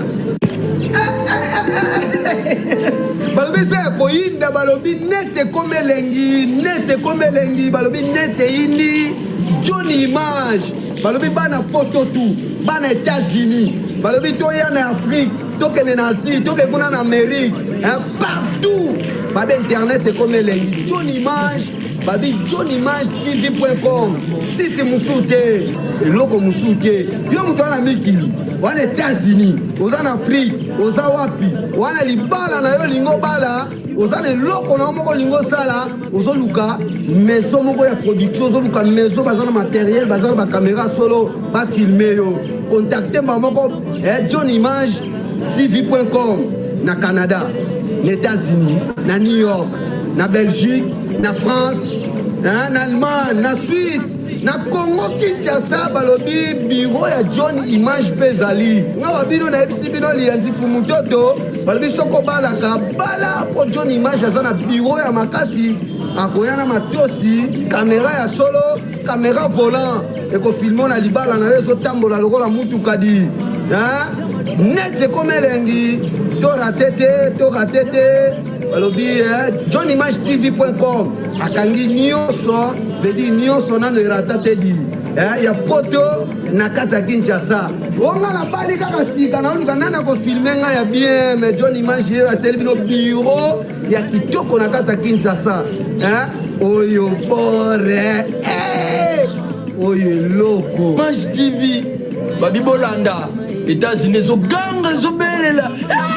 Balobi c'est koinda balobi net comme lengi net comme lengi balobi net ini John Image balobi bana photo tout bana États-Unis balobi to ya na Afrique to kene na Asie to ke kuna na Amérique hein partout ba internet c'est comme lengi John Image babi John Image T V point com site musute eloko musute yo muto na mikili wana États-Unis oza na Afrique oza wapi wana libala na yo lingo bala oza na eloko na moko lingo sala ozo luka maison moko ya production ozo luka maison baza na matériel baza na ba caméra solo ba filmer yo contacter ma moko eh, John Image T V point com na Canada na États-Unis na New York na Belgique na France na Allemagne na Suisse na Congo Kinshasa balobi bureau ya John Image Pezali nga babino na ebisi bino lianzi fumutoto balobi soko balaka bala po John Image aza na bureau ya makasi akoya na matosi caméra ya solo caméra volant ekofilme na libala na yo ezotambola lokola mutuka di net comme elengi to ratete to ratete balobi John Image T V point com akangi nyonso vedi nyonso na le ratate di ya poto na kata Kinshasa onga na bali kaka sika na oluka nana ko filmer nga ya bien mais John Image ya teli bino bureau ya kitoko na kata Kinshasa hein oyo bore eh oyo loko Image T V babi bolanda États-Unis zo ganga zo belela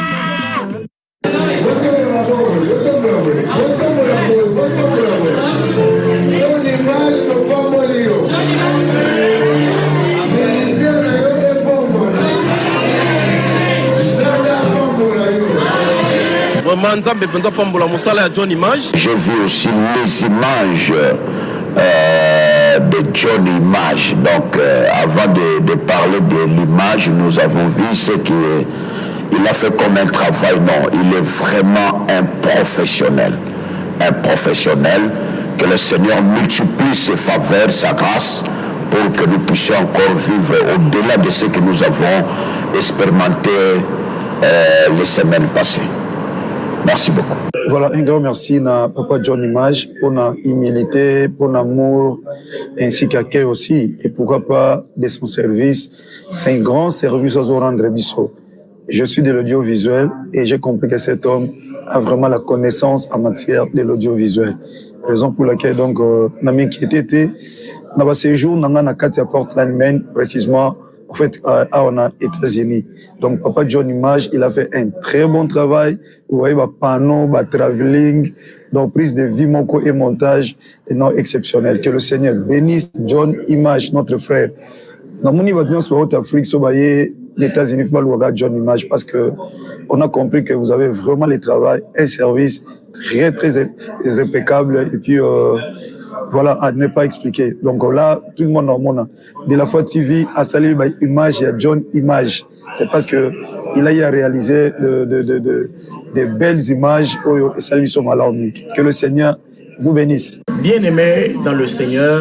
J'ai vu aussi les images euh, de John Image. Donc, euh, avant de, de parler de l'image, nous avons vu ce qu'il il a fait comme un travail. Non, il est vraiment un professionnel. Un professionnel. Que le Seigneur multiplie ses faveurs, sa grâce, pour que nous puissions encore vivre au-delà de ce que nous avons expérimenté euh, les semaines passées. Merci beaucoup. Voilà, un grand merci à Papa John Image pour notre humilité, pour l'amour, ainsi qu'à aussi, et pourquoi pas de son service. C'est un grand service à rendre Bissot. Je suis de l'audiovisuel et j'ai compris que cet homme a vraiment la connaissance en matière de l'audiovisuel. Raison pour laquelle, donc, euh, n'a m'inquiété, dans le séjour, dans la carte Portland, Maine, précisément, en fait, à, à on a États-Unis. Donc, Papa John Image, il a fait un très bon travail. Vous voyez, bah, panneau, bah, travelling, donc, prise de vie, monco et montage, et non exceptionnel. Que le Seigneur bénisse John Image, notre frère. Dans mon niveau de sur Afrique, so, bah, les États-Unis, faut pas John Image, parce que on a compris que vous avez vraiment le travail, un service très, très, très impeccable, et puis, euh, voilà, à ne pas expliquer. Donc là, tout le monde en monde, de la fois T V, à saluer by Image, il y a John Image. C'est parce que il a eu à réaliser de, de, de, de, de belles images, et salut son malheur. Que le Seigneur vous bénisse. Bien-aimés dans le Seigneur,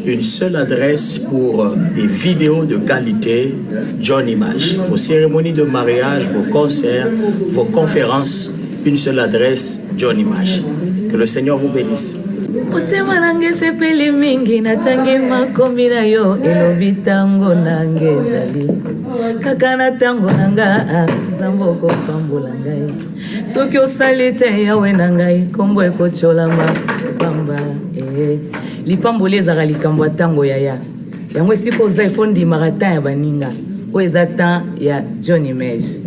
une seule adresse pour des vidéos de qualité, John Image. Vos cérémonies de mariage, vos concerts, vos conférences, une seule adresse, John Image. Que le Seigneur vous bénisse. Motema nange sepeli mingi natangi makombi na yo elobi tango nange ezali kaka na tango nanga nzambe okopambola ngai soki osali te yawe na ngai kombo ekotolama pamba eh lipamboli ezaka likambo ya tango yaya yango esika oza ifo ndimaka tan ya baninga oyo eza tan ya John Image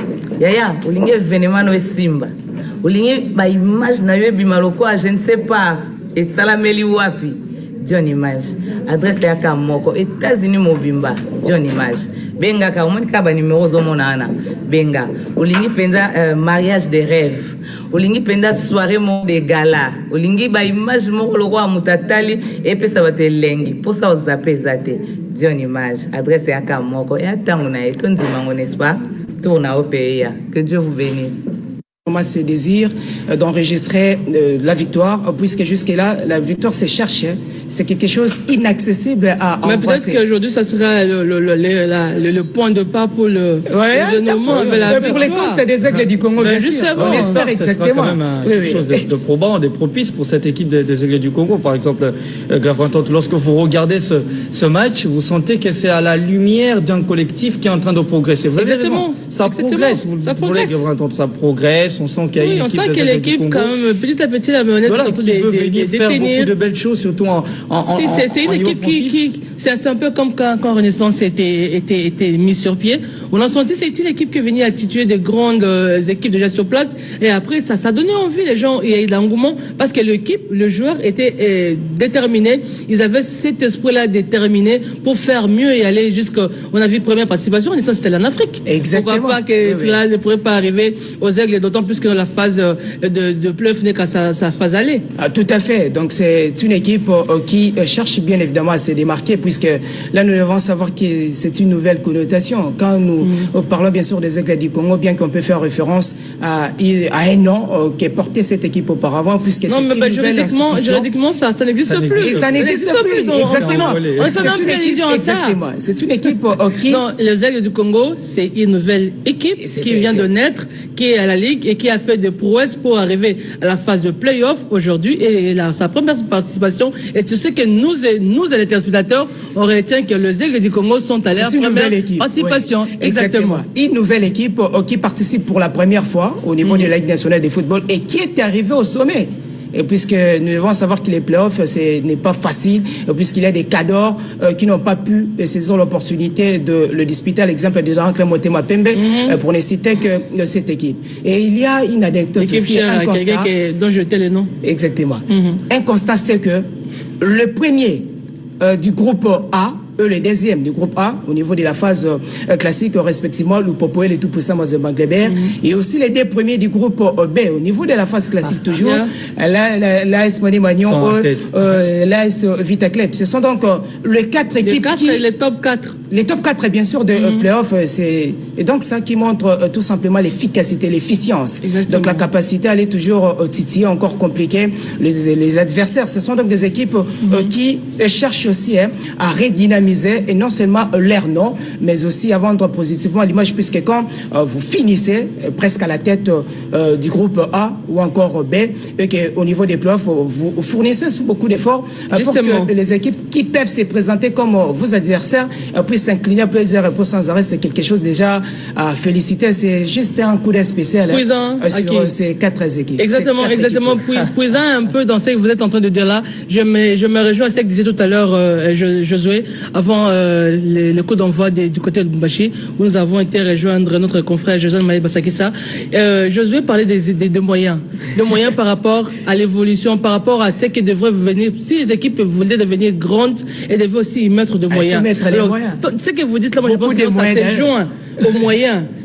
yaya olingi evenemano esimba olingi baimage na yo ebima lokola je ne sais pas et salameli wapi John Image adresse ya kamoko États-Unis mobimba John Image benga ka omoni ka ba numéro zo monana benga olingi penda euh, mariage de rêve olingi penda soirée mo de gala olingi ba image moko lokwa mutatali et puis ça va te lengi pour ça on zappe zate John Image adresse ya kamoko et atango na eto ndimango n'est-ce pas tourna au pays que Dieu vous bénisse. Moi, ce désir d'enregistrer euh, la victoire, puisque jusque-là, la victoire se cherche. C'est quelque chose inaccessible à Mais embrasser. peut-être qu'aujourd'hui, ça sera le, le, le, le, la, le, le point de pas pour le événement avec la pour les comptes des Aigles du Congo, bien sûr. On espère exactement. Ça sera quand même oui, quelque oui. chose de, de probant, de propice pour cette équipe des, des Aigles du Congo. Par exemple, euh, Grave-Entente, lorsque vous regardez ce, ce match, vous sentez que c'est à la lumière d'un collectif qui est en train de progresser. Vous avez Exactement. raison. Ça Exactement. progresse. Vous, Ça vous progresse. voulez, Grave-Entente, ça progresse. On sent qu'il y a Oui, une on équipe sent des que Aigles du l'équipe, Congo. quand même, petit à petit, la mayonnaise Voilà, est en train qui veut de, de, venir de faire beaucoup détenir. de belles choses, surtout en, en, en, Si, c'est c'est une en niveau équipe qui, offensif. qui c'est un peu comme quand, quand Renaissance était, était, était mise sur pied. On a senti c'est une équipe qui venait attituer de grandes euh, équipes déjà sur place. Et après, ça, ça donnait envie, les gens, il y a eu de l'engouement parce que l'équipe, le joueur était euh, déterminé. Ils avaient cet esprit-là déterminé pour faire mieux et aller jusqu'à, on a vu première participation, Renaissance c'était en Afrique. Exactement. Pourquoi pas que Oui, oui. cela ne pourrait pas arriver aux Aigles, d'autant plus que dans la phase euh, de, de pleuve n'est qu'à sa, sa phase aller. Ah, tout à fait. Donc c'est une équipe euh, qui euh, cherche bien évidemment à se démarquer puisque là nous devons savoir que c'est une nouvelle connotation. Quand nous euh, parlons bien sûr des Aigles du Congo, bien qu'on peut faire référence à, à un nom euh, qui portait cette équipe auparavant puisque c'est Non, une mais bah, nouvelle juridiquement, institution. juridiquement, ça, ça n'existe Ça plus. n'existe Ça n'existe plus, donc, exactement. On C'est fait une une équipe- allusion à ça. exactement. C'est une équipe euh, qui... Non, les Aigles du Congo, c'est une nouvelle équipe c'est- qui vient c'est- de naître, qui est à la Ligue et qui a fait des prouesses pour arriver à la phase de play-off aujourd'hui. Et là, sa première participation. Et tu sais que nous, et- nous et les téléspectateurs, on retient que les Aigles du Congo sont à leur C'est une première nouvelle équipe. participation. Oui, Exactement. Une nouvelle équipe euh, qui participe pour la première fois au niveau Mhm. de la Ligue nationale de football et qui est arrivée au sommet. Et puisque nous devons savoir que les playoffs, ce n'est pas facile, euh, puisqu'il y a des cadors euh, qui n'ont pas pu euh, saisir l'opportunité de le disputer, à l'exemple de Daran Motema Pembe, euh, pour ne citer que euh, cette équipe. Et il y a une anecdote L'équipe aussi, chère un à quelqu'un constat. qui- dont je tais le nom. Exactement. Mhm. Un constat, c'est que le premier euh, du groupe A, eux les deuxièmes du groupe A, au niveau de la phase euh, classique, euh, respectivement, le Popo et les tout-puissants Mazembe-Glébert, et aussi les deux premiers du groupe euh, B, au niveau de la phase classique, toujours, bien. euh, la- la- l'A S Moné Magnon, Sont en euh, tête. euh, l'A S Vita Club. Ce sont donc euh, les quatre Les équipes quatre, qui... les top quatre. Les top quatre, bien sûr, de euh, Mhm. playoff, euh, c'est et donc ça qui montre euh, tout simplement l'efficacité, l'efficience. Exactement. Donc la capacité à aller toujours euh, titiller, encore compliquer les, les adversaires. Ce sont donc des équipes euh, qui euh, cherchent aussi hein, à redynamiser et non seulement euh, leur nom, mais aussi à vendre positivement l'image, puisque quand euh, vous finissez euh, presque à la tête euh, du groupe A ou encore B, et qu'au niveau des playoffs, euh, vous fournissez beaucoup d'efforts euh, pour Justement. que les équipes qui peuvent se présenter comme euh, vos adversaires euh, puissent s'incliner à plusieurs repos sans arrêt. C'est quelque chose déjà à féliciter. C'est juste un coup d'œil spécial hein, Puissant, euh, sur ok. euh, ces quatre équipes. Exactement, Ces quatre exactement. équipes. Puis- Puisant un peu dans ce que vous êtes en train de dire là, je me, je me rejoins à ce que disait tout à l'heure euh, Jo- Josué, avant euh, le, le coup d'envoi des- du côté de Bumbashi, où nous avons été rejoindre notre confrère Josué Maï Basakissa. Euh, Josué parlait des, des, des moyens, des moyens par rapport à l'évolution, par rapport à ce qui devrait venir. Si les équipes voulaient devenir grandes, elles devaient aussi y mettre de Ah, il faut moyens. mettre les moyens. to- Ce que vous dites là, moi je Beaucoup pense de que ça moyens, se d'ailleurs. joint aux moyens.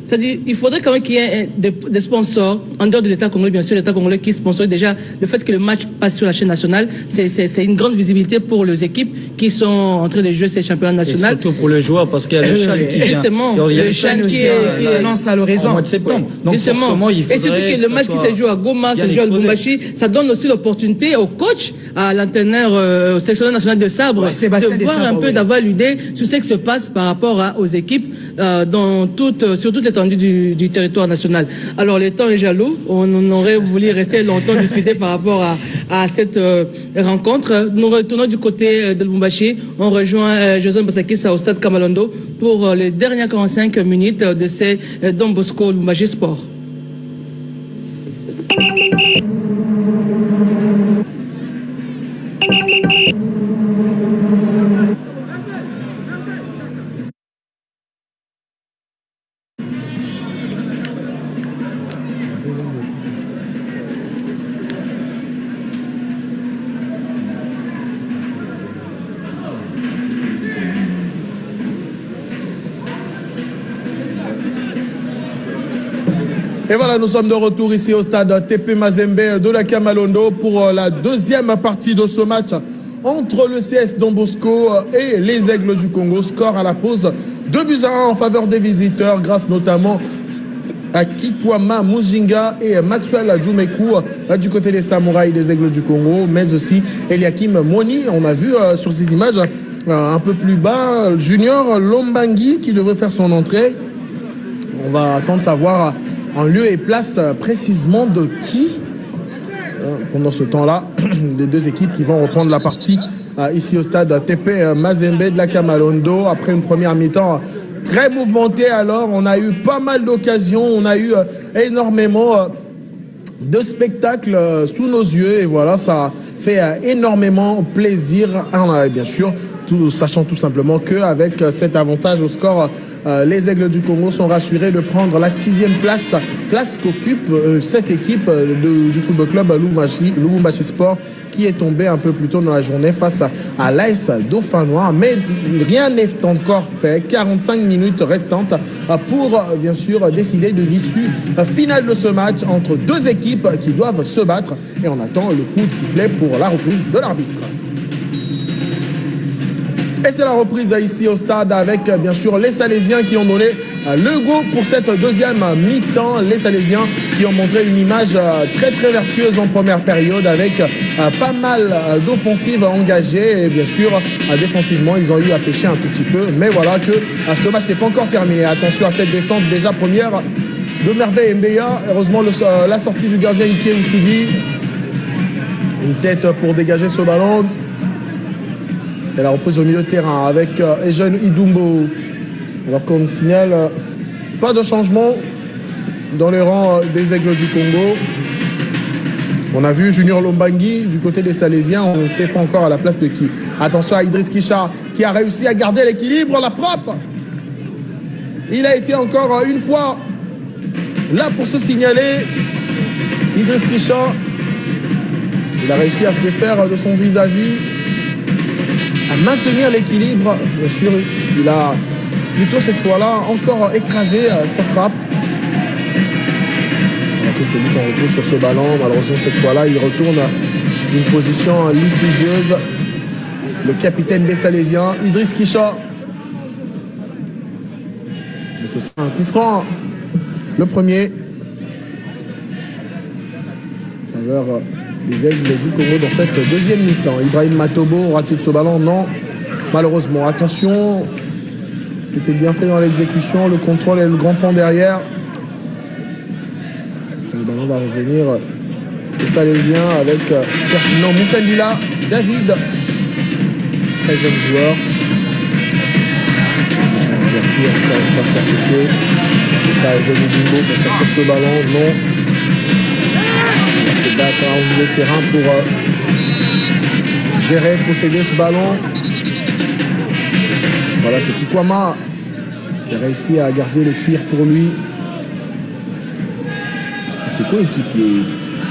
C'est-à-dire, il faudrait quand même qu'il y ait des, des sponsors, en dehors de l'État congolais, bien sûr, l'État congolais qui sponsorise déjà le fait que le match passe sur la chaîne nationale. C'est une grande visibilité pour les équipes qui sont en train de jouer ces championnats nationaux. Et surtout pour les joueurs, parce qu'il y a le Chan qui vient. Justement, il y a le Chan qui s'annonce à l'horizon. Au mois de septembre. Donc, justement, il et surtout que le match qui se joue à Goma, se joue à Lubumbashi, ça donne aussi l'opportunité au coach, à l'entraîneur, euh, au sélectionneur national de sabre, ouais, Sébastien de voir Sabre, un peu, oui. d'avoir l'idée sur ce qui se passe par rapport à, aux équipes euh, dans toute, sur toute l'étendue du, du territoire national. Alors, le temps est jaloux. On, on aurait voulu rester longtemps discuter par rapport à, à cette euh, rencontre. Nous retournons du côté de Lubumbashi. On rejoint euh, Jason Basakis au stade Kamalondo pour euh, les dernières quarante-cinq minutes de ces euh, Don Bosco Lubumbashi Sport. Et voilà, nous sommes de retour ici au stade T P Mazembe de la Kamalondo pour la deuxième partie de ce match entre le C S Don Bosco et les Aigles du Congo. Score à la pause, deux buts à un en faveur des visiteurs, grâce notamment à Kikwama Mujinga et Maxwell Djoumekou du côté des Samouraïs des Aigles du Congo, mais aussi Eliakim Moni. On a vu euh, sur ces images euh, un peu plus bas Junior Lombangi qui devrait faire son entrée. On va attendre de savoir en lieu et place précisément de qui pendant ce temps-là, les deux équipes qui vont reprendre la partie ici au stade T P Mazembe de la Kamalondo après une première mi-temps très mouvementée. Alors on a eu pas mal d'occasions, on a eu énormément de spectacles sous nos yeux et voilà, ça fait énormément plaisir, bien sûr, tout, sachant tout simplement qu'avec cet avantage au score, Euh, les Aigles du Congo sont rassurés de prendre la sixième place, place qu'occupe euh, cette équipe euh, de, du football club Lubumbashi, Lubumbashi Sport, qui est tombé un peu plus tôt dans la journée face à, à l'A S Dauphin Noir. Mais rien n'est encore fait. quarante-cinq minutes restantes euh, pour, euh, bien sûr, décider de l'issue euh, finale de ce match entre deux équipes qui doivent se battre. Et on attend le coup de sifflet pour la reprise de l'arbitre. Et c'est la reprise ici au stade avec bien sûr les Salésiens qui ont donné le go pour cette deuxième mi-temps. Les Salésiens qui ont montré une image très très vertueuse en première période avec pas mal d'offensives engagées et bien sûr défensivement ils ont eu à pêcher un tout petit peu. Mais voilà que ce match n'est pas encore terminé. Attention à cette descente déjà première de Merveille Mbeya. Heureusement le, la sortie du gardien Ike Usugi. Une tête pour dégager ce ballon. Et la reprise au milieu de terrain avec euh, Ejen Idumbo. Alors qu'on signale euh, pas de changement dans les rangs euh, des Aigles du Congo. On a vu Junior Lombangi du côté des Salésiens, on ne sait pas encore à la place de qui. Attention à Idriss Kisha qui a réussi à garder l'équilibre, la frappe. Il a été encore une fois là pour se signaler. Idriss Kisha, il a réussi à se défaire de son vis-à-vis. À maintenir l'équilibre, bien sûr, il a plutôt cette fois-là encore écrasé euh, sa frappe. Alors que c'est lui qu'on retrouve sur ce ballon, malheureusement cette fois-là, il retourne d'une position litigieuse. Le capitaine des Salésiens, Idriss Kisha. Et ce sera un coup franc, le premier. En faveur des Aigles du Congo dans cette deuxième mi-temps. Ibrahim Matobo aura-t-il ce ballon? Non, malheureusement. Attention, c'était bien fait dans l'exécution, le contrôle et le grand pont derrière. Le ballon va revenir aux Salésiens avec Ferdinand Mukandila, David, très jeune joueur. Ce sera Ejen Idumbo pour sortir ce ballon. Non. Se battre au milieu de terrain pour euh, gérer, posséder ce ballon. Cette fois-là, c'est Kikwama qui a réussi à garder le cuir pour lui. Et ses coéquipiers.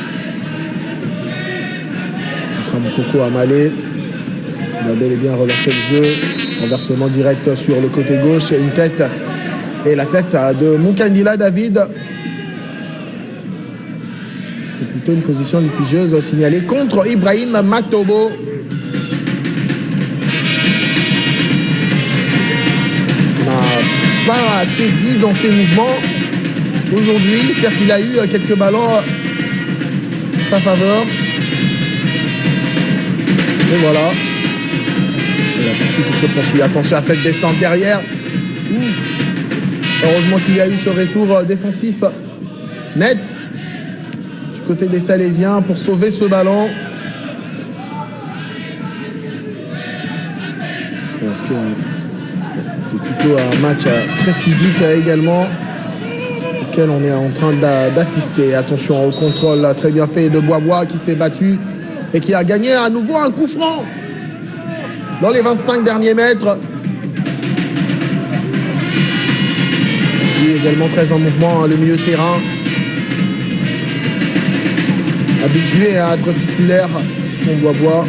Ce sera Moukoko Amale qui va bel et bien relancer le jeu. Renversement direct sur le côté gauche. Une tête Et la tête de Mukandila David. C'était plutôt une position litigieuse signalée contre Ibrahim Matobo. On n'a pas assez vu dans ses mouvements aujourd'hui. Certes, il a eu quelques ballons en sa faveur. Et voilà. Et la partie qui se poursuit. Attention à cette descente derrière. Ouf. Heureusement qu'il y a eu ce retour défensif net du côté des Salésiens pour sauver ce ballon. C'est plutôt un match très physique également auquel on est en train d'assister. Attention au contrôle très bien fait de Bois-Bois qui s'est battu et qui a gagné à nouveau un coup franc dans les vingt-cinq derniers mètres. Lui également très en mouvement, le milieu de terrain. Habitué à être titulaire, Fiston Bois-Bois.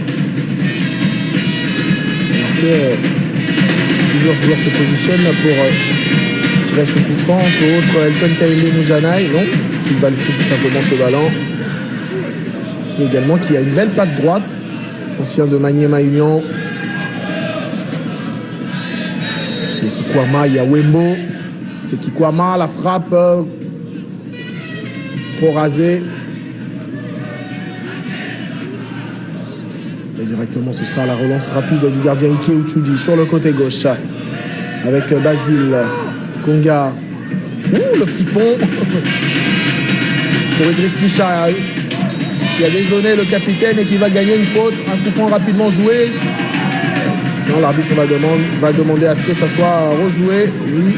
Alors que euh, plusieurs joueurs se positionnent pour euh, tirer son coup franc, entre autres Elton Kaile Moujanaï. Non, il va laisser tout simplement ce ballon. Et également qui a une belle patte droite, ancien de Maniema Union. Il y a Kikwama, il y a Wembo. C'est Kikwama, la frappe euh, trop rasée. Et directement, ce sera la relance rapide du gardien Ike Uchudi sur le côté gauche. Avec Basile, Konga. Ouh, le petit pont. Pour Idriss Picha, qui a désonné le capitaine et qui va gagner une faute. Un coup franc rapidement joué. Non, l'arbitre va, demander, va demander à ce que ça soit rejoué. Oui.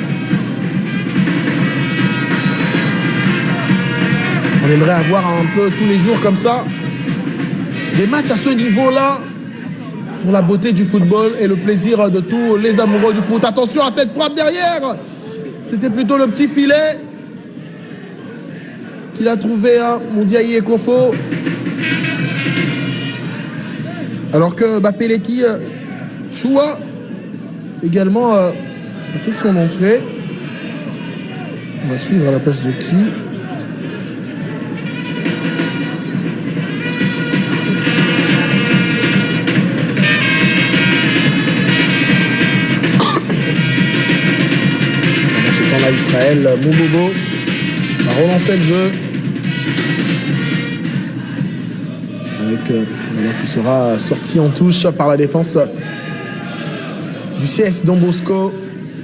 On aimerait avoir un peu tous les jours comme ça des matchs à ce niveau-là pour la beauté du football et le plaisir de tous les amoureux du foot. Attention à cette frappe derrière. C'était plutôt le petit filet qu'il a trouvé à hein, Moudiaï Ekofo. Alors que Bapeleki euh, Choua également euh, a fait son entrée. On va suivre à la place de qui? Israël Moubobo va relancer le jeu avec euh, qui sera sorti en touche par la défense du C S Don Bosco.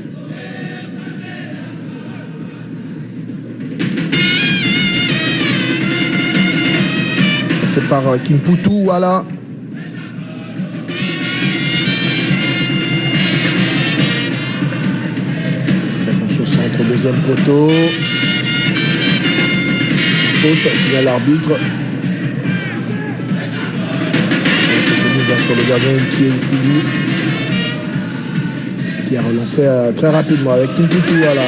C'est par euh, Kimputu, voilà. Centre, deuxième poteau. Faute, signale l'arbitre. Mise sur le gardien qui est Uchudi, qui a relancé euh, très rapidement avec Kimputu. Voilà.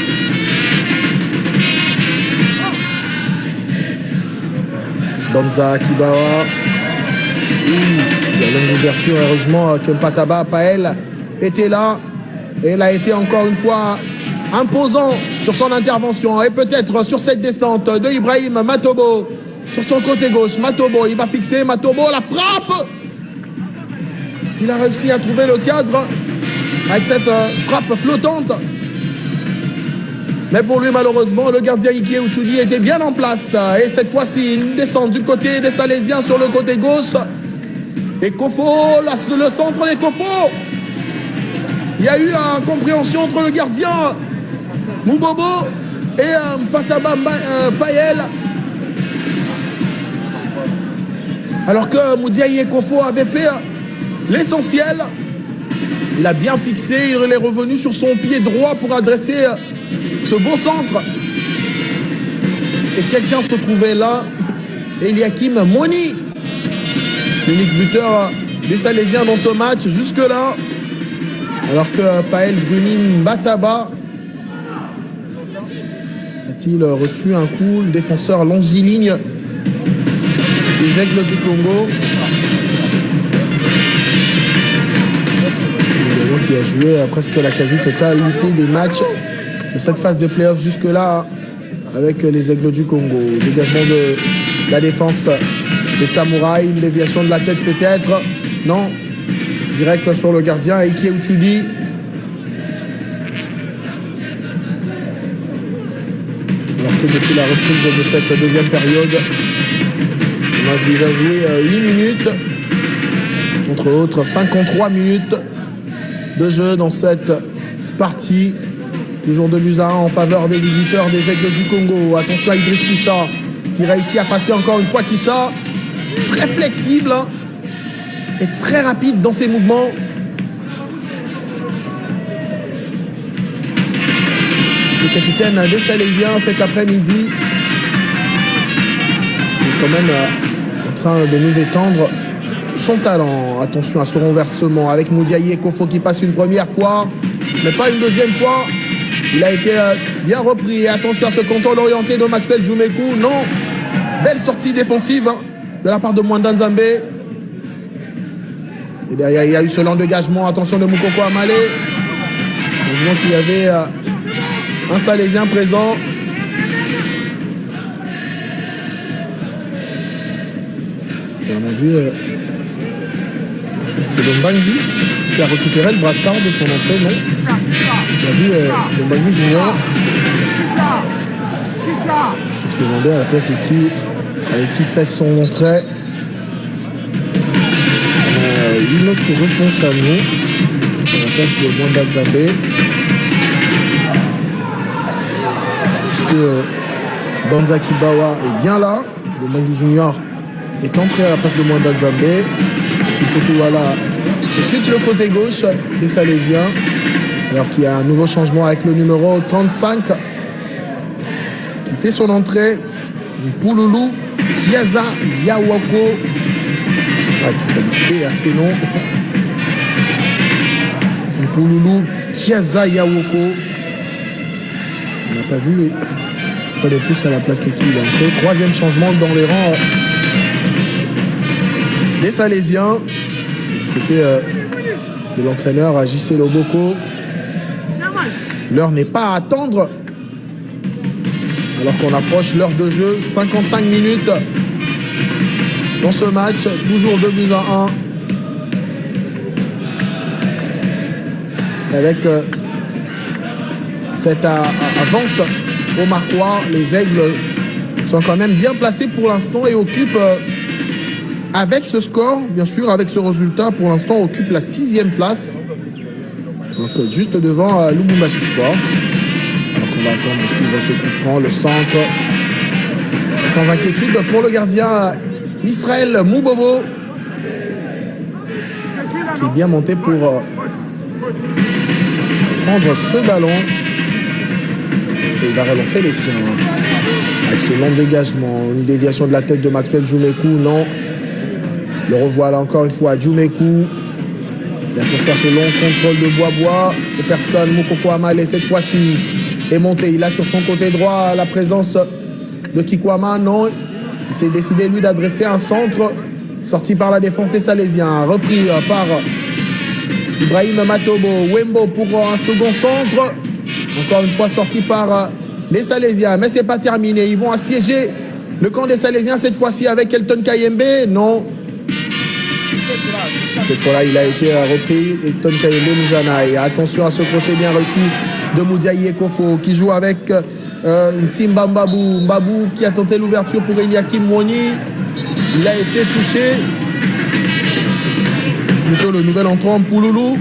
Banza Kibawa. La longue ouverture, heureusement que Mpataba Pael était là. Et elle a été encore une fois imposant sur son intervention et peut-être sur cette descente de Ibrahim Matobo sur son côté gauche. Matobo, il va fixer Matobo, la frappe. Il a réussi à trouver le cadre avec cette frappe flottante. Mais pour lui, malheureusement, le gardien Ike Uchudi était bien en place. Et cette fois-ci, une descente du côté des Salésiens sur le côté gauche. Et Kofo, le centre des Kofo. Il y a eu une compréhension entre le gardien Moubobo et euh, Mpataba euh, Pael. Alors que Moudiaï Ekofo avait fait euh, l'essentiel. Il a bien fixé, il est revenu sur son pied droit pour adresser euh, ce beau centre. Et quelqu'un se trouvait là, Eliakim Moni, l'unique buteur des Salésiens dans ce match jusque-là. Alors que Pael Bruni Bataba a-t-il reçu un coup, le défenseur longiligne des Aigles du Congo, qui a joué presque la quasi-totalité des matchs de cette phase de play-off jusque-là avec les Aigles du Congo. Dégagement de la défense des Samouraïs, une déviation de la tête peut-être. Non, direct sur le gardien, Aiki Uchudi. Alors que depuis la reprise de cette deuxième période, on a déjà joué huit minutes, entre autres cinquante-trois minutes de jeu dans cette partie. Toujours de buts à un en faveur des visiteurs des Aigles du Congo. Attention à Idriss Kisha qui réussit à passer encore une fois. Kisha, très flexible hein, et très rapide dans ses mouvements. Le capitaine des Salésiens cet après-midi est quand même euh, en train de nous étendre tout son talent. Attention à ce renversement avec Moudiaye Kofo qui passe une première fois, mais pas une deuxième fois. Il a été euh, bien repris. Attention à ce contrôle orienté de Maxwell Djoumekou. Non, belle sortie défensive hein, de la part de Mwanda Nzambe. Et derrière, il y a eu ce lent dégagement. Attention de Moukoko Amale. Heureusement qu'il y avait euh, un Salésien présent. Et on a vu, euh, c'est Dombangui qui a récupéré le brassard de son entrée, non? On a vu euh, Dombangui Junior. Je me demandais à la place de qui a-t-il fait son entrée. On a une autre réponse à nous. À la place de Mwanda Nzambe. Puisque euh, Banza Kibawa est bien là. Dombangui Junior est entré à la place de Mwanda Nzambe. Voilà, occupe le côté gauche des Salésiens. Alors qu'il y a un nouveau changement avec le numéro trente-cinq qui fait son entrée. Pouloulou Kiaza Yawako. Ah, il faut s'habituer à ces noms. Pouloulou Kiaza Yawoko. On n'a pas vu, mais il fallait plus à la place que qui il est entré. Troisième changement dans les rangs des Salésiens. Du côté euh, de l'entraîneur J C Loboko. L'heure n'est pas à attendre. Alors qu'on approche l'heure de jeu. cinquante-cinq minutes dans ce match. Toujours deux buts à un. Avec euh, cette euh, avance au marquoir, les Aigles sont quand même bien placés pour l'instant et occupent... Euh, Avec ce score, bien sûr, avec ce résultat, pour l'instant, on occupe la sixième place. Donc, juste devant euh, Lubumbashi Sport. Donc, on va attendre de suivre ce coup franc, le centre. Sans inquiétude pour le gardien Israël Moubobo. Qui est bien monté pour euh, prendre ce ballon. Et il va relancer les siens. Avec ce long dégagement, une déviation de la tête de Maxwell Djoumekou, non. Le revoilà encore une fois, Djoumekou. Il a pour faire ce long contrôle de Bois-Bois. Et personne, Moukoko Amale, cette fois-ci, est monté. Il a sur son côté droit la présence de Kikwama. Non, il s'est décidé, lui, d'adresser un centre sorti par la défense des Salésiens. Repris par Ibrahim Matobo. Wembo pour un second centre. Encore une fois, sorti par les Salésiens. Mais ce n'est pas terminé. Ils vont assiéger le camp des Salésiens, cette fois-ci avec Elton Kayembe. Non. Cette fois-là, il a été repris. Elton Kayembe Mujana. Et attention à ce crochet bien réussi de Moudiaye Kofo qui joue avec euh, Nsimba Mbabou. Mbabou qui a tenté l'ouverture pour Eliakim Mwoni. Il a été touché. C'est plutôt le nouvel entrant Pouloulou.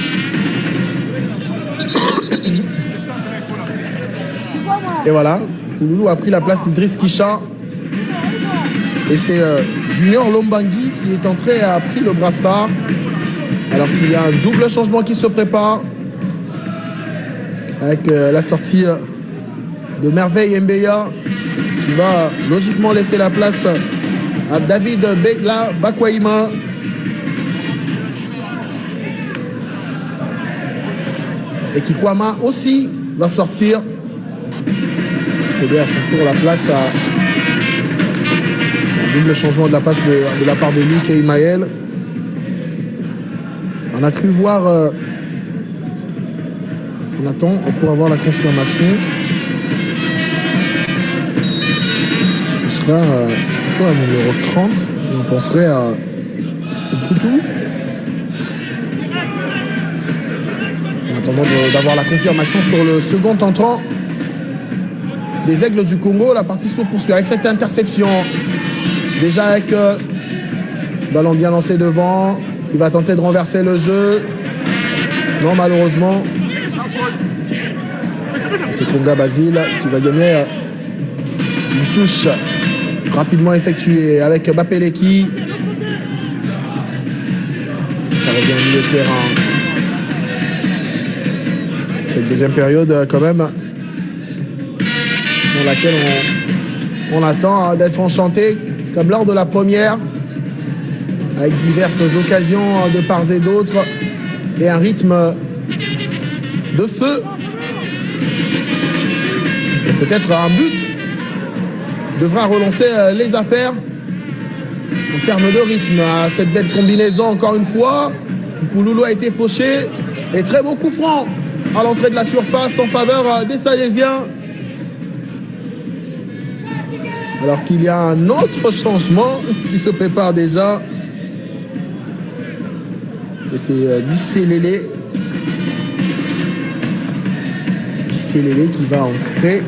Et voilà, Pouloulou a pris la place d'Idriss Kisha. Et c'est euh, Junior Lombangui qui est entré et a pris le brassard. Alors qu'il y a un double changement qui se prépare. Avec euh, la sortie euh, de Merveille Mbeya. Qui va logiquement laisser la place à David Begla Bakwaima. Et Kikwama aussi va sortir. Céder à son tour la place à... C'est un double changement de la, passe de, de la part de Luc et Imaël. On a cru voir euh, On attend pour avoir la confirmation. Ce sera euh, quoi, le numéro trente. Et on penserait à Poutou. En attendant d'avoir la confirmation sur le second entrant des Aigles du Congo, la partie se poursuit avec cette interception. Déjà avec euh, ballon bien lancé devant. Il va tenter de renverser le jeu. Non, malheureusement. C'est Konga Basile qui va gagner euh, une touche rapidement effectuée avec Bapeleki. Ça revient au milieu de terrain. Cette deuxième période, quand même, dans laquelle on, on attend d'être enchanté, comme lors de la première, avec diverses occasions de part et d'autre, et un rythme de feu. Et peut-être un but devra relancer les affaires en termes de rythme. Cette belle combinaison, encore une fois, Pouloulou a été fauché, et très beau coup franc à l'entrée de la surface en faveur des Salésiens. Alors qu'il y a un autre changement qui se prépare déjà. Et c'est Bisselele. Bisselele qui va entrer.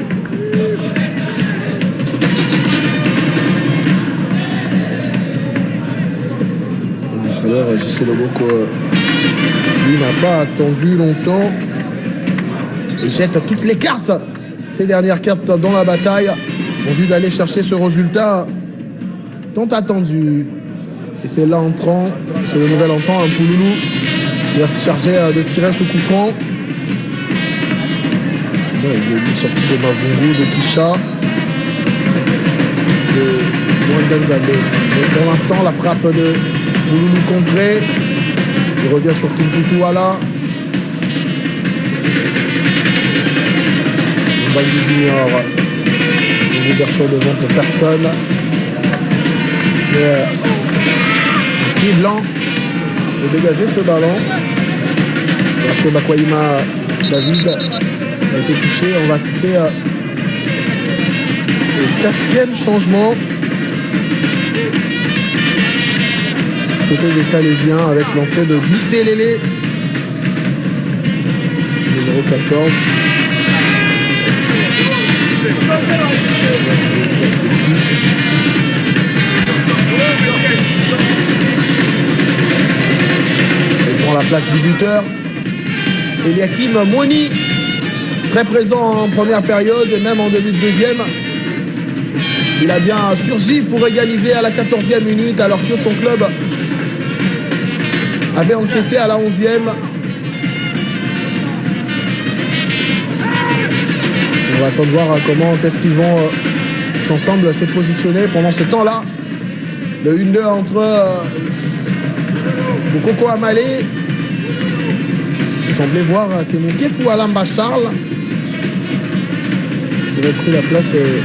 Alors J C Loboko, lui n'a pas attendu longtemps. Et jette toutes les cartes, ces dernières cartes dans la bataille, en vue d'aller chercher ce résultat tant attendu. Et c'est là entrant, c'est le nouvel entrant, un Pouloulou, qui va se charger de tirer ce coup franc. Il y a une sortie de Mavungu, de Kisha, de Mwandan Zambé aussi. Mais pour l'instant, la frappe de Pouloulou contrée. Il revient sur Kimputu Ala. Bangui Junior, une ouverture devant pour personne. Si ce n'est un pied blanc de dégager ce ballon. Alors que Bakwaima David a été touché. On va assister à au quatrième changement du côté des Salésiens avec l'entrée de Bisselele, numéro quatorze. Il prend la place du buteur Eliakim Moni, très présent en première période et même en début de deuxième. Il a bien surgi pour égaliser à la quatorzième minute alors que son club avait encaissé à la onzième. On va attendre de voir comment est-ce qu'ils vont euh, tous ensemble se positionner pendant ce temps-là. Le un deux entre euh, Bokoko Amalé. Il semblait voir, c'est mon Kefou Alamba Charles qui aurait pris la place. Euh...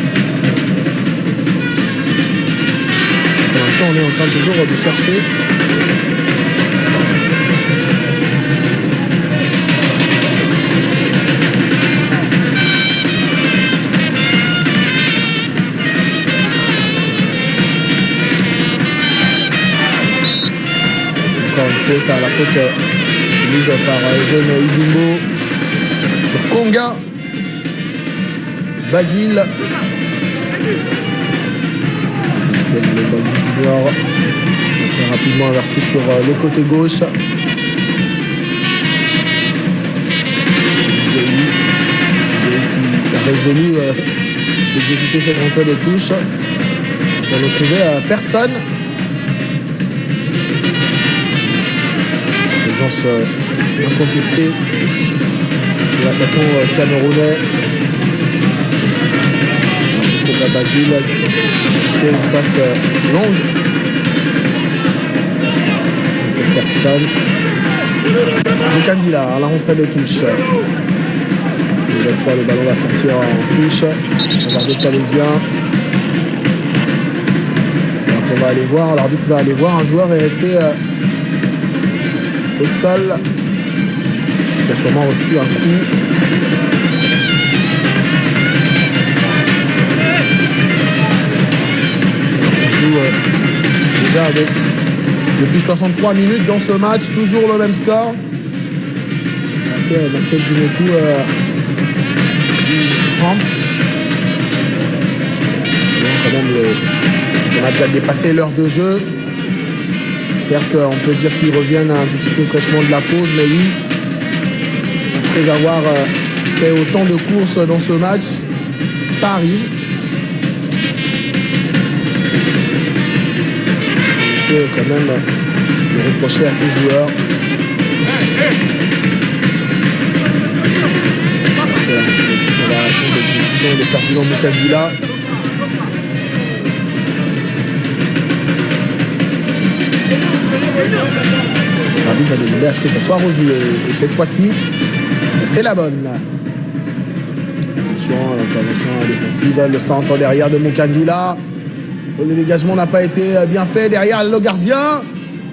Pour l'instant, on est en train toujours de chercher. Une faute, à la faute mise par jeune Idumbo sur Konga Basile. C'est le Bangui Junior très rapidement inversé sur le côté gauche. Djaï qui a résolu euh, d'exécuter cette rentrée de touche. On ne trouvait euh, personne. Euh, incontestée de l'attaquant euh, camerounais Konga Basile qui fait une passe euh, longue pour personne. Mukandila à la rentrée de touche. Une nouvelle fois le ballon va sortir en touche. On va des Salésiens. Alors qu'on va aller voir, l'arbitre va aller voir, un joueur est resté euh, au sol. Il a sûrement reçu un coup. On joue euh, déjà avec, depuis soixante-trois minutes dans ce match, toujours le même score. Donc, euh, Maxwell Djumekou euh, trente. Quand même, le, le match a dépassé l'heure de jeu. Certes, on peut dire qu'ils reviennent un petit peu fraîchement de la pause, mais oui, après avoir euh, fait autant de courses dans ce match, ça arrive. On peut quand même le reprocher à ces joueurs. On va répondre l'exécution de Ferdinand Mukadila. L'arbitre va demander à ce que ça soit rejoué. Et cette fois-ci, c'est la bonne. Attention, l'intervention défensive, le centre derrière de Mukandila. Le dégagement n'a pas été bien fait. Derrière le gardien.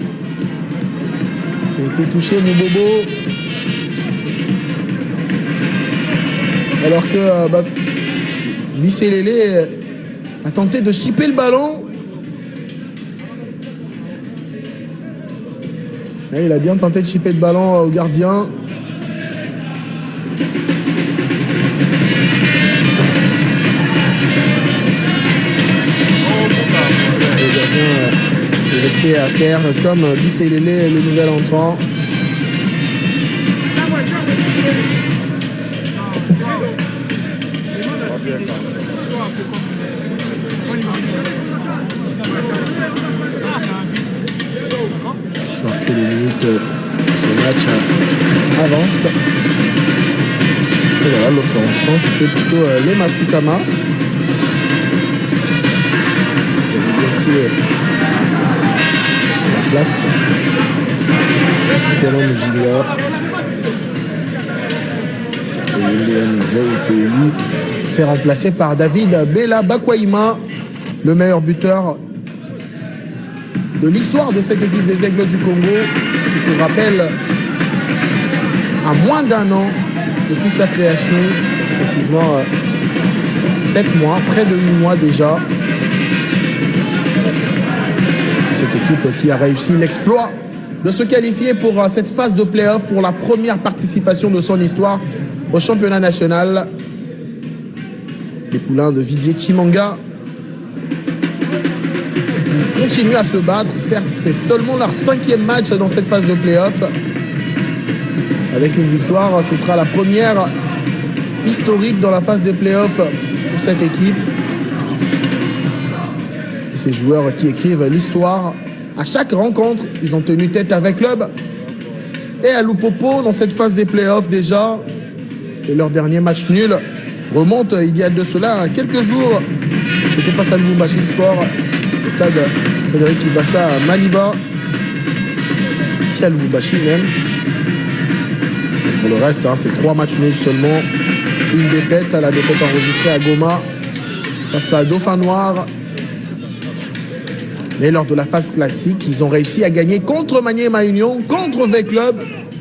Il a été touché, Moubobo. Alors que bah, Bisselele a tenté de chipper le ballon. Là, il a bien tenté de chipper le ballon au gardien. Le gardien est resté à terre comme Bisselele, le nouvel entrant. Alors que les minutes de ce match avancent. Et voilà, l'autre entrant, c'était plutôt euh, les Masukama. Il avait bien pris euh, la place. Nicolas Mujilia. Et Léon Veil, c'est lui fait remplacer par David Bella Bakwaima, le meilleur buteur de l'histoire de cette équipe des Aigles du Congo, qui, pour rappel, à moins d'un an depuis sa création, précisément euh, sept mois, près de huit mois déjà. Cette équipe qui a réussi l'exploit de se qualifier pour euh, cette phase de play-off, pour la première participation de son histoire au championnat national. Les poulains de Vidier Chimanga qui continuent à se battre. Certes, c'est seulement leur cinquième match dans cette phase de play-off. Avec une victoire, ce sera la première historique dans la phase des play-off pour cette équipe. Et ces joueurs qui écrivent l'histoire à chaque rencontre, ils ont tenu tête avec club et à Lupopo dans cette phase des play-offs déjà. Et leur dernier match nul remonte il y a de cela quelques jours. C'était face à Lubumbashi Sport au stade Frédéric Ibassa à Maliba. Ici à Lubumbashi même. Et pour le reste, hein, c'est trois matchs nuls seulement. Une défaite, à la défaite enregistrée à Goma face à Dauphin Noir. Mais lors de la phase classique, ils ont réussi à gagner contre Maniema Union, contre V-Club.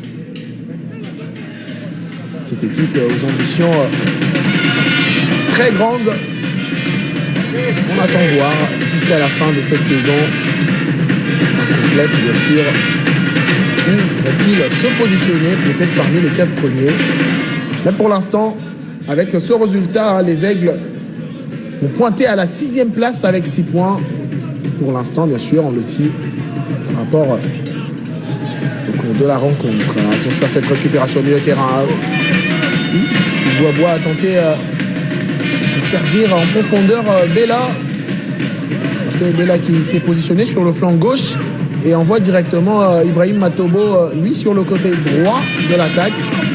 Cette équipe aux ambitions très grandes. On attend voir jusqu'à la fin de cette saison. Fin complète, bien sûr. Où va-t-il se positionner, peut-être parmi les quatre premiers? Mais pour l'instant, avec ce résultat, les Aigles ont pointé à la sixième place avec six points. Pour l'instant, bien sûr, on le tire par rapport au cours de la rencontre. Attention à cette récupération du terrain. Bois-Bois a tenté euh, de servir en profondeur euh, Bella. Bella qui s'est positionné sur le flanc gauche et envoie directement euh, Ibrahim Matobo, euh, lui, sur le côté droit de l'attaque.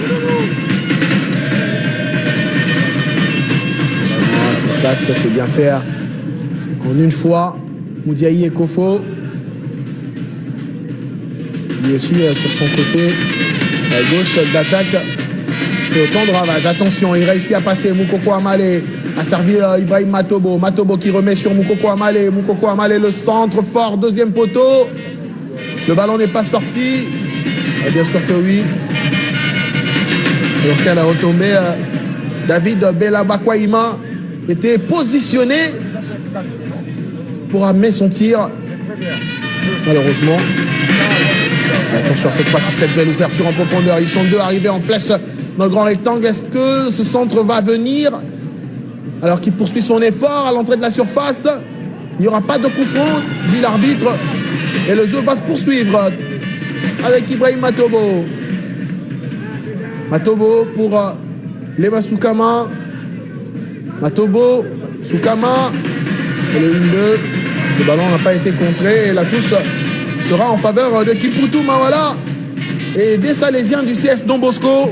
Ah, cette passe, ça c'est bien fait en une fois. Moudiaï Ekofo, lui aussi euh, sur son côté à gauche d'attaque, fait autant de ravages. Attention, il réussit à passer. Moukoko Amale a servi euh, Ibrahim Matobo. Matobo qui remet sur Moukoko Amale. Moukoko Amale, le centre fort, deuxième poteau. Le ballon n'est pas sorti. Et bien sûr que oui. Alors qu'à la retombée, euh, David Belabakwaima était positionné pour amener son tir. Malheureusement. Attention cette fois-ci, cette belle ouverture en profondeur. Ils sont deux arrivés en flèche dans le grand rectangle. Est-ce que ce centre va venir alors qu'il poursuit son effort à l'entrée de la surface? Il n'y aura pas de coup franc, dit l'arbitre. Et le jeu va se poursuivre avec Ibrahim Matobo. Matobo pour euh, Lema Soukama. Matobo, Soukama. Et le un deux. Le ballon n'a pas été contré. Et la touche sera en faveur de Kiputu Mawala et des Salésiens du C S Don Bosco.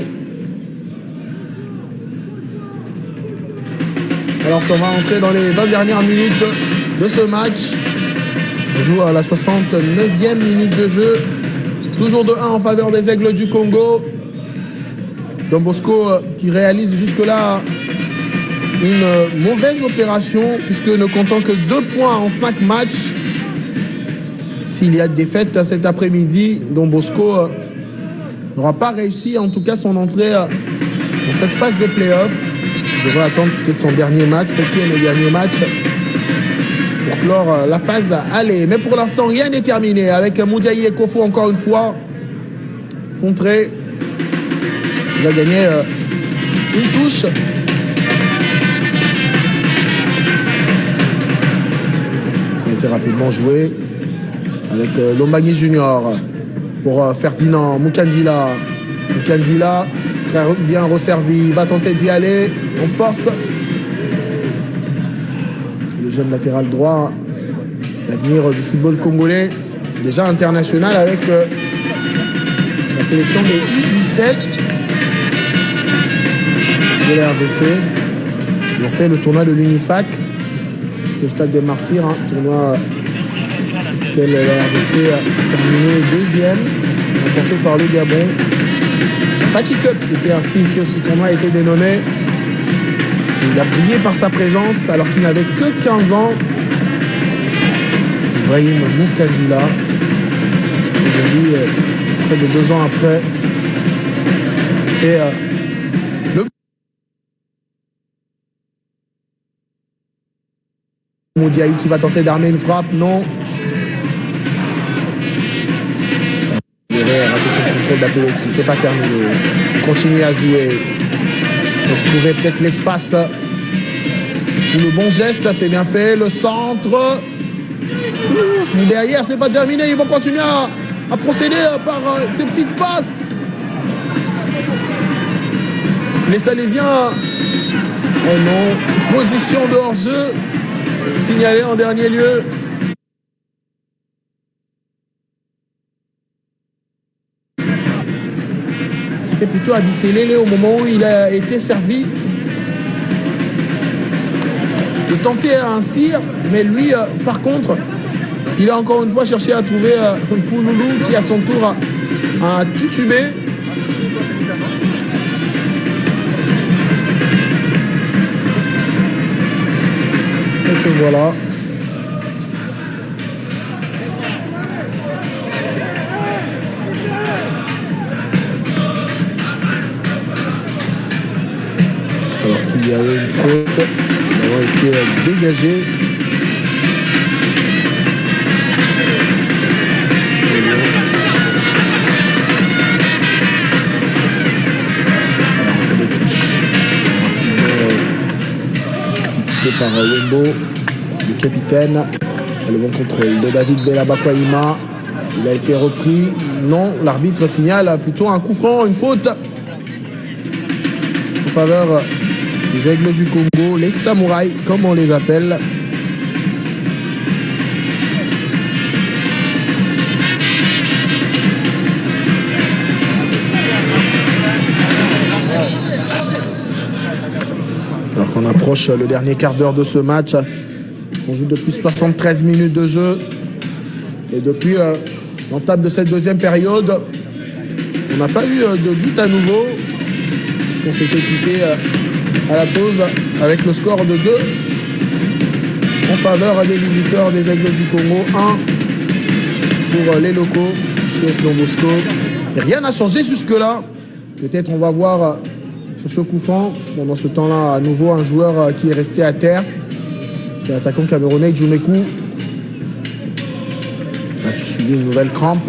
Alors qu'on va entrer dans les vingt dernières minutes de ce match. On joue à la soixante-neuvième minute de jeu. Toujours de un en faveur des Aigles du Congo. Don Bosco qui réalise jusque-là une mauvaise opération puisque ne comptant que deux points en cinq matchs. S'il y a défaite cet après-midi, Don Bosco n'aura pas réussi en tout cas son entrée dans cette phase de play-off. Il devrait attendre peut-être son dernier match, septième et dernier match, pour clore la phase aller. Mais pour l'instant, rien n'est terminé avec Moudiaï Ekofo encore une fois. Contré. Il va gagner une touche. Ça a été rapidement joué avec euh, Lombagny Junior pour euh, Ferdinand Mukandila. Mukandila, très bien resservi, il va tenter d'y aller en force. Le jeune latéral droit, l'avenir du football congolais, déjà international avec euh, la sélection des U dix-sept de la R D C. Ils ont fait le tournoi de l'Unifac, c'était au stade des Martyrs, hein, tournoi auquel la R D C a terminé deuxième, remporté par le Gabon. Fatih Cup, c'était ainsi que ce tournoi a été dénommé. Il a brillé par sa présence alors qu'il n'avait que quinze ans. Ibrahim Mukandila, aujourd'hui, près de deux ans après, fait euh, le Moudiaï qui va tenter d'armer une frappe, non. Qui c'est pas terminé. Continuer à jouer. Faut trouver peut-être l'espace ou le bon geste, c'est bien fait. Le centre. Derrière, c'est pas terminé. Ils vont continuer à, à procéder par euh, ces petites passes. Les Salésiens. Oh non. Position de hors-jeu. Signalé en dernier lieu. C'était plutôt Abiselele au moment où il a été servi de tenter un tir, mais lui, euh, par contre, il a encore une fois cherché à trouver euh, Pouloulou qui à son tour a, a tutubé. Et que voilà. Il y avait une faute, elle a été dégagée. C'est quitté par Wembo, le capitaine. Le bon contrôle de David Belabakwaima. Il a été repris. Non, l'arbitre signale plutôt un coup franc, une faute en faveur les Aigles du Congo, les samouraïs, comme on les appelle. Alors qu'on approche le dernier quart d'heure de ce match, on joue depuis soixante-treize minutes de jeu. Et depuis euh, l'entame de cette deuxième période, on n'a pas eu euh, de but à nouveau, puisqu'on s'était quitté euh, à la pause avec le score de deux en faveur des visiteurs des Aigles du Congo, un pour les locaux C S Don Bosco. Et rien n'a changé jusque-là. Peut-être on va voir sur ce coup franc. Pendant ce temps-là, à nouveau un joueur qui est resté à terre. C'est l'attaquant camerounais Djoumekou. Là, tu subis une nouvelle crampe.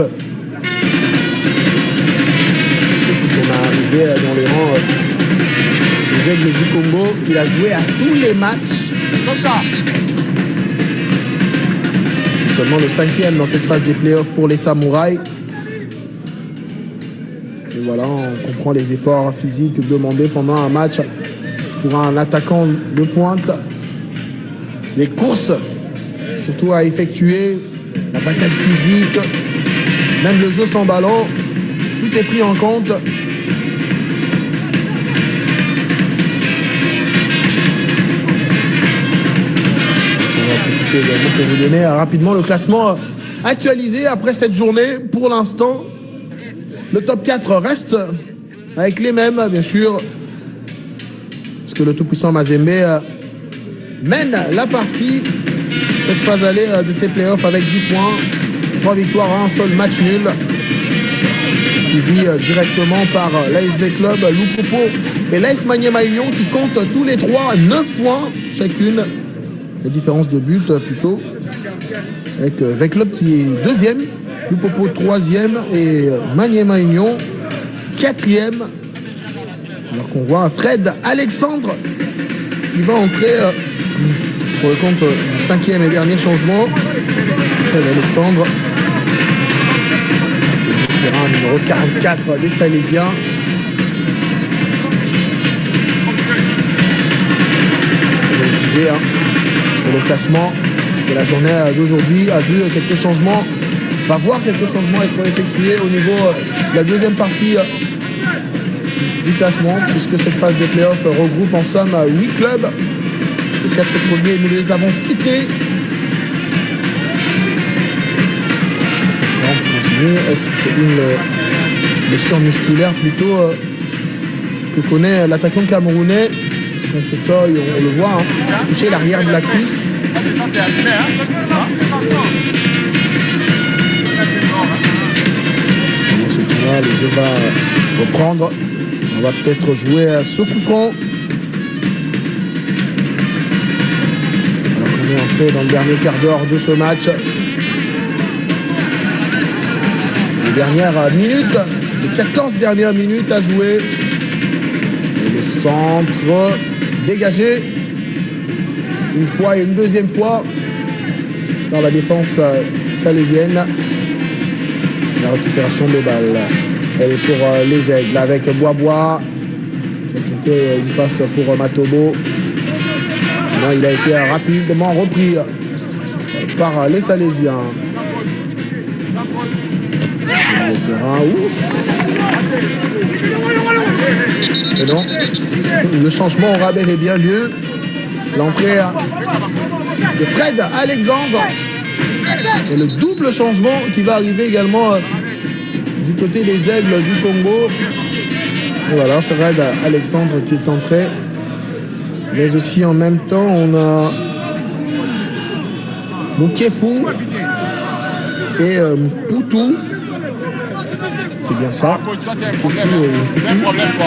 Depuis son arrivée dans les rangs des Aigles du Congo, il a joué à tous les matchs. C'est seulement le cinquième dans cette phase des playoffs pour les Samouraïs. Et voilà, on comprend les efforts physiques demandés pendant un match pour un attaquant de pointe. Les courses, surtout à effectuer, la bataille physique, même le jeu sans ballon, tout est pris en compte. On va profiter également pour vous donner rapidement le classement actualisé après cette journée. Pour l'instant, le top quatre reste avec les mêmes, bien sûr, parce que le tout-puissant Mazembe mène la partie, cette phase allée de ces playoffs avec dix points, trois victoires, un seul match nul, suivi directement par l'A S V Club, Lupopo et l'A S Maniema Union qui comptent tous les trois neuf points chacune. La différence de but plutôt, avec V Club qui est deuxième, Lupopo troisième et Maniema Union quatrième. Alors qu'on voit Fred Alexandre qui va entrer pour le compte du cinquième et dernier changement. Fred Alexandre, le terrain numéro quarante-quatre des Salésiens. Comme je le disais, hein, sur le classement de la journée d'aujourd'hui, a vu quelques changements, va voir quelques changements être effectués au niveau de la deuxième partie du classement, puisque cette phase des playoffs regroupe en somme huit clubs. Les quatre premiers, nous les avons cités. Cette crampe continue. Est-ce une blessure musculaire plutôt euh, que connaît l'attaquant camerounais? Parce qu'on se toille, on, on le voit, hein, toucher l'arrière de la cuisse. Dans ce tournoi, le jeu va reprendre. On va peut-être jouer à ce coup franc. Alors qu'on est entré dans le dernier quart d'heure de ce match. Les dernières minutes, les quatorze dernières minutes à jouer. Et le centre dégagé. Une fois et une deuxième fois dans la défense salésienne. La récupération de balles. Elle est pour euh, les Aigles avec Bois-Bois qui a tenté euh, une passe pour euh, Matobo. Non, il a été euh, rapidement repris euh, par euh, les Salésiens. Le terrain, ouf. Et non, le changement aura bel et bien lieu. L'entrée euh, de Fred Alexandre et le double changement qui va arriver également euh, du côté des Aigles du Congo. Et voilà, Fred Alexandre qui est entré. Mais aussi en même temps, on a Moukefu et euh, Poutou. C'est bien ça. Moukefu et Poutou. Non,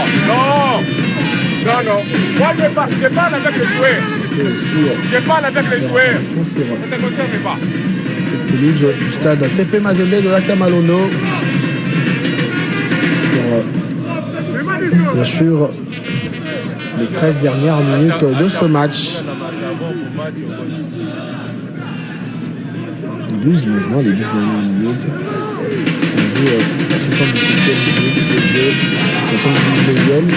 non, non. Moi, je parle, je parle avec les joueurs. Je parle avec les joueurs. Ça ne te concerne pas. Pelouse du stade T P Mazembe de la Kamalondo. Bien sûr, les treize dernières minutes de ce match. Les douze maintenant, les douze dernières minutes. On joue la soixante-dix-septième minute de jeu, soixante-dix-neuvième.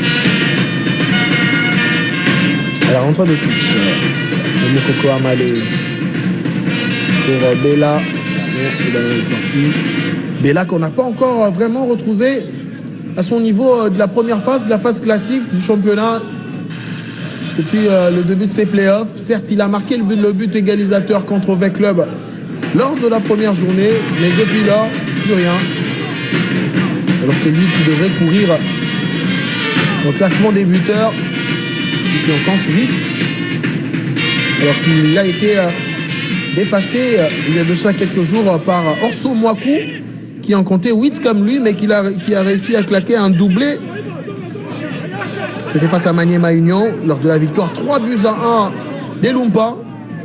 À la rentrée de touche, le Mokoko Amale pour Bella. Il est sorti. Bella qu'on n'a pas encore vraiment retrouvé à son niveau de la première phase, de la phase classique du championnat depuis le début de ses playoffs. Certes, il a marqué le but, le but égalisateur contre V Club lors de la première journée, mais depuis là, plus rien. Alors que lui qui devrait courir au classement des buteurs, qui en compte huit, alors qu'il a été dépassé il y a de ça quelques jours par Orso Mwaku, qui en comptait huit comme lui, mais qui a, qui a réussi à claquer un doublé C'était face à Maniema Union lors de la victoire trois buts à un des Lumpa.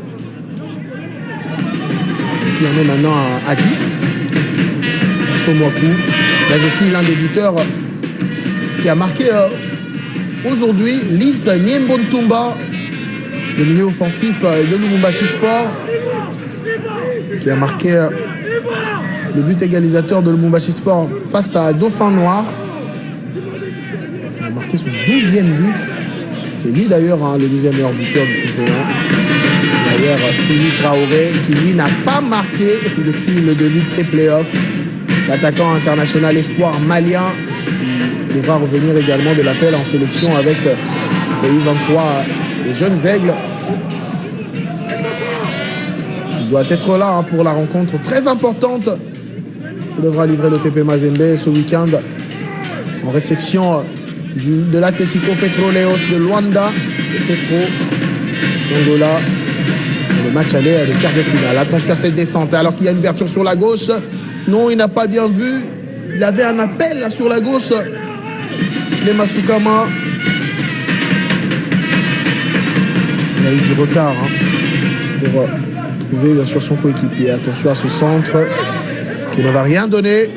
Qui en est maintenant à, à dix. Somoaku, mais aussi l'un des buteurs qui a marqué euh, aujourd'hui, Lys Niembontumba, le milieu offensif euh, de Lubumbashi Sport, qui a marqué euh, le but égalisateur de Lubumbashi Sport face à Dauphin Noir. Il a marqué son douzième but. C'est lui d'ailleurs hein, le deuxième meilleur buteur du championnat. D'ailleurs, Philippe Traoré, qui lui n'a pas marqué depuis le début de ses playoffs. L'attaquant international espoir malien devra revenir également de l'appel en sélection avec les U vingt-trois, les jeunes aigles. Il doit être là hein, pour la rencontre très importante. Il devra livrer le T P Mazembe ce week-end en réception du, de l'Atlético Petroleos de Luanda et Petro d'Angola. Le match allait à des quarts de finale. Attention à cette descente alors qu'il y a une ouverture sur la gauche. Non, il n'a pas bien vu. Il avait un appel là, sur la gauche. Les Masukama. Il a eu du retard hein, pour euh, trouver bien sûr son coéquipier. Attention à ce centre qui ne va rien donner.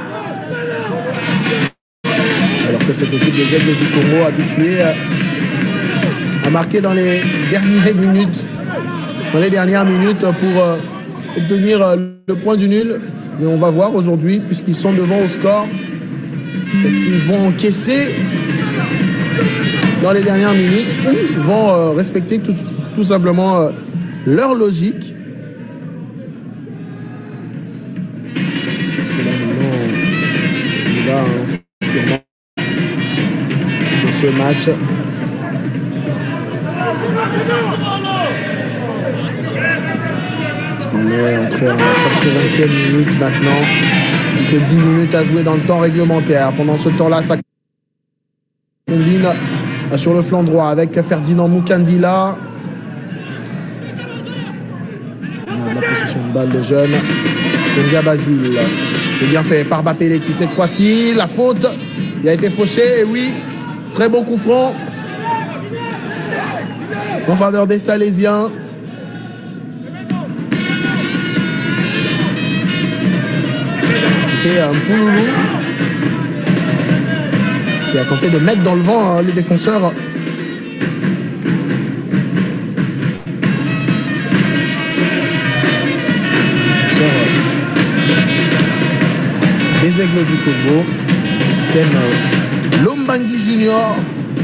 Alors que cette équipe des Aigles du Congo, habituée à, à marquer dans les dernières minutes, dans les dernières minutes pour euh, obtenir euh, le point du nul. Mais on va voir aujourd'hui, puisqu'ils sont devant au score, est-ce qu'ils vont encaisser dans les dernières minutes ou ils vont euh, respecter tout, tout simplement euh, leur logique. Parce que là maintenant, on va hein, sûrement de ce match. On est entré en quatre-vingtième minute maintenant. Il que dix minutes à jouer dans le temps réglementaire. Pendant ce temps-là, ça combine sur le flanc droit avec Ferdinand Mukandila. On a de la possession de balle de jeune. Konga Basile. C'est bien fait par Bapele qui cette fois-ci. La faute. Il a été fauché. Et oui, très bon coup franc en faveur des Salésiens. C'était un Pouloulou qui a tenté de mettre dans le vent hein, les défenseurs. Des Aigles du Congo. Thème euh, Lombangi Junior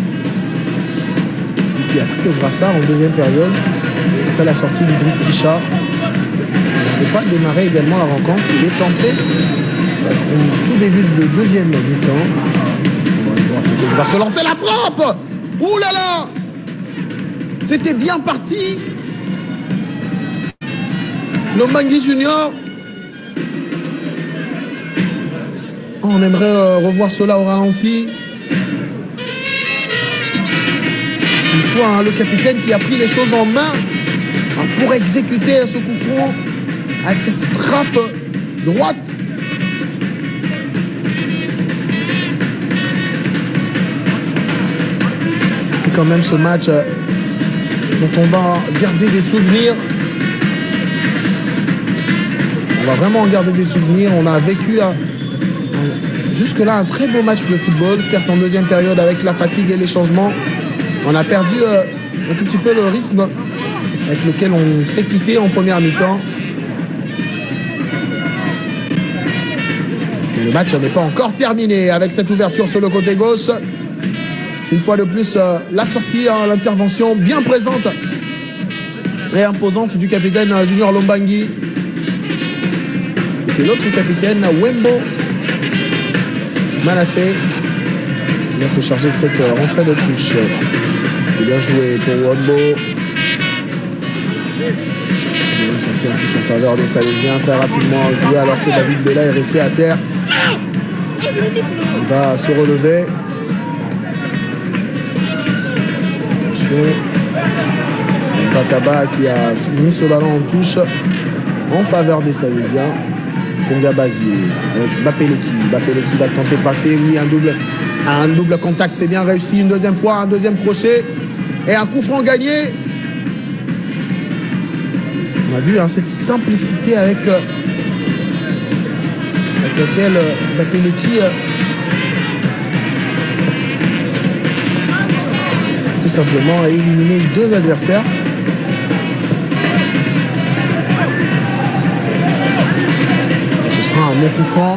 qui a pris le brassard en deuxième période après la sortie d'Idriss Picha. Il n'avait pas démarré également la rencontre. Il est entré au tout début de deuxième mi-temps. On va voir peut-être il va se lancer la frappe. Ouh là là, c'était bien parti. Lombangi Junior. Oh, on aimerait euh, revoir cela au ralenti. Une fois hein, le capitaine qui a pris les choses en main hein, pour exécuter ce coup franc avec cette frappe droite. Et quand même ce match euh, dont on va garder des souvenirs. On va vraiment en garder des souvenirs. On a vécu euh, euh, jusque-là un très beau match de football, certes en deuxième période avec la fatigue et les changements. On a perdu euh, un tout petit peu le rythme avec lequel on s'est quitté en première mi-temps. Mais le match n'est pas encore terminé avec cette ouverture sur le côté gauche. Une fois de plus, euh, la sortie, hein, l'intervention bien présente et imposante du capitaine euh, Junior Lombangi. Et c'est l'autre capitaine, Wembo Manasseh. Il va se charger de cette euh, rentrée de touche. C'est bien joué pour Wembo. Il va sortir en touche en faveur des Salésiens très rapidement joué alors que David Bella est resté à terre. Il va se relever. Attention. Bataba qui a mis ce ballon en touche en faveur des Salésiens. Konga Basile avec Bapeleki. Bapeleki va tenter de passer. Oui, un double Un double contact, c'est bien réussi une deuxième fois, un deuxième crochet et un coup franc gagné. On a vu hein, cette simplicité avec, euh, avec laquelle euh, Bapeleki euh, tout simplement a éliminé deux adversaires. Et ce sera un bon coup franc.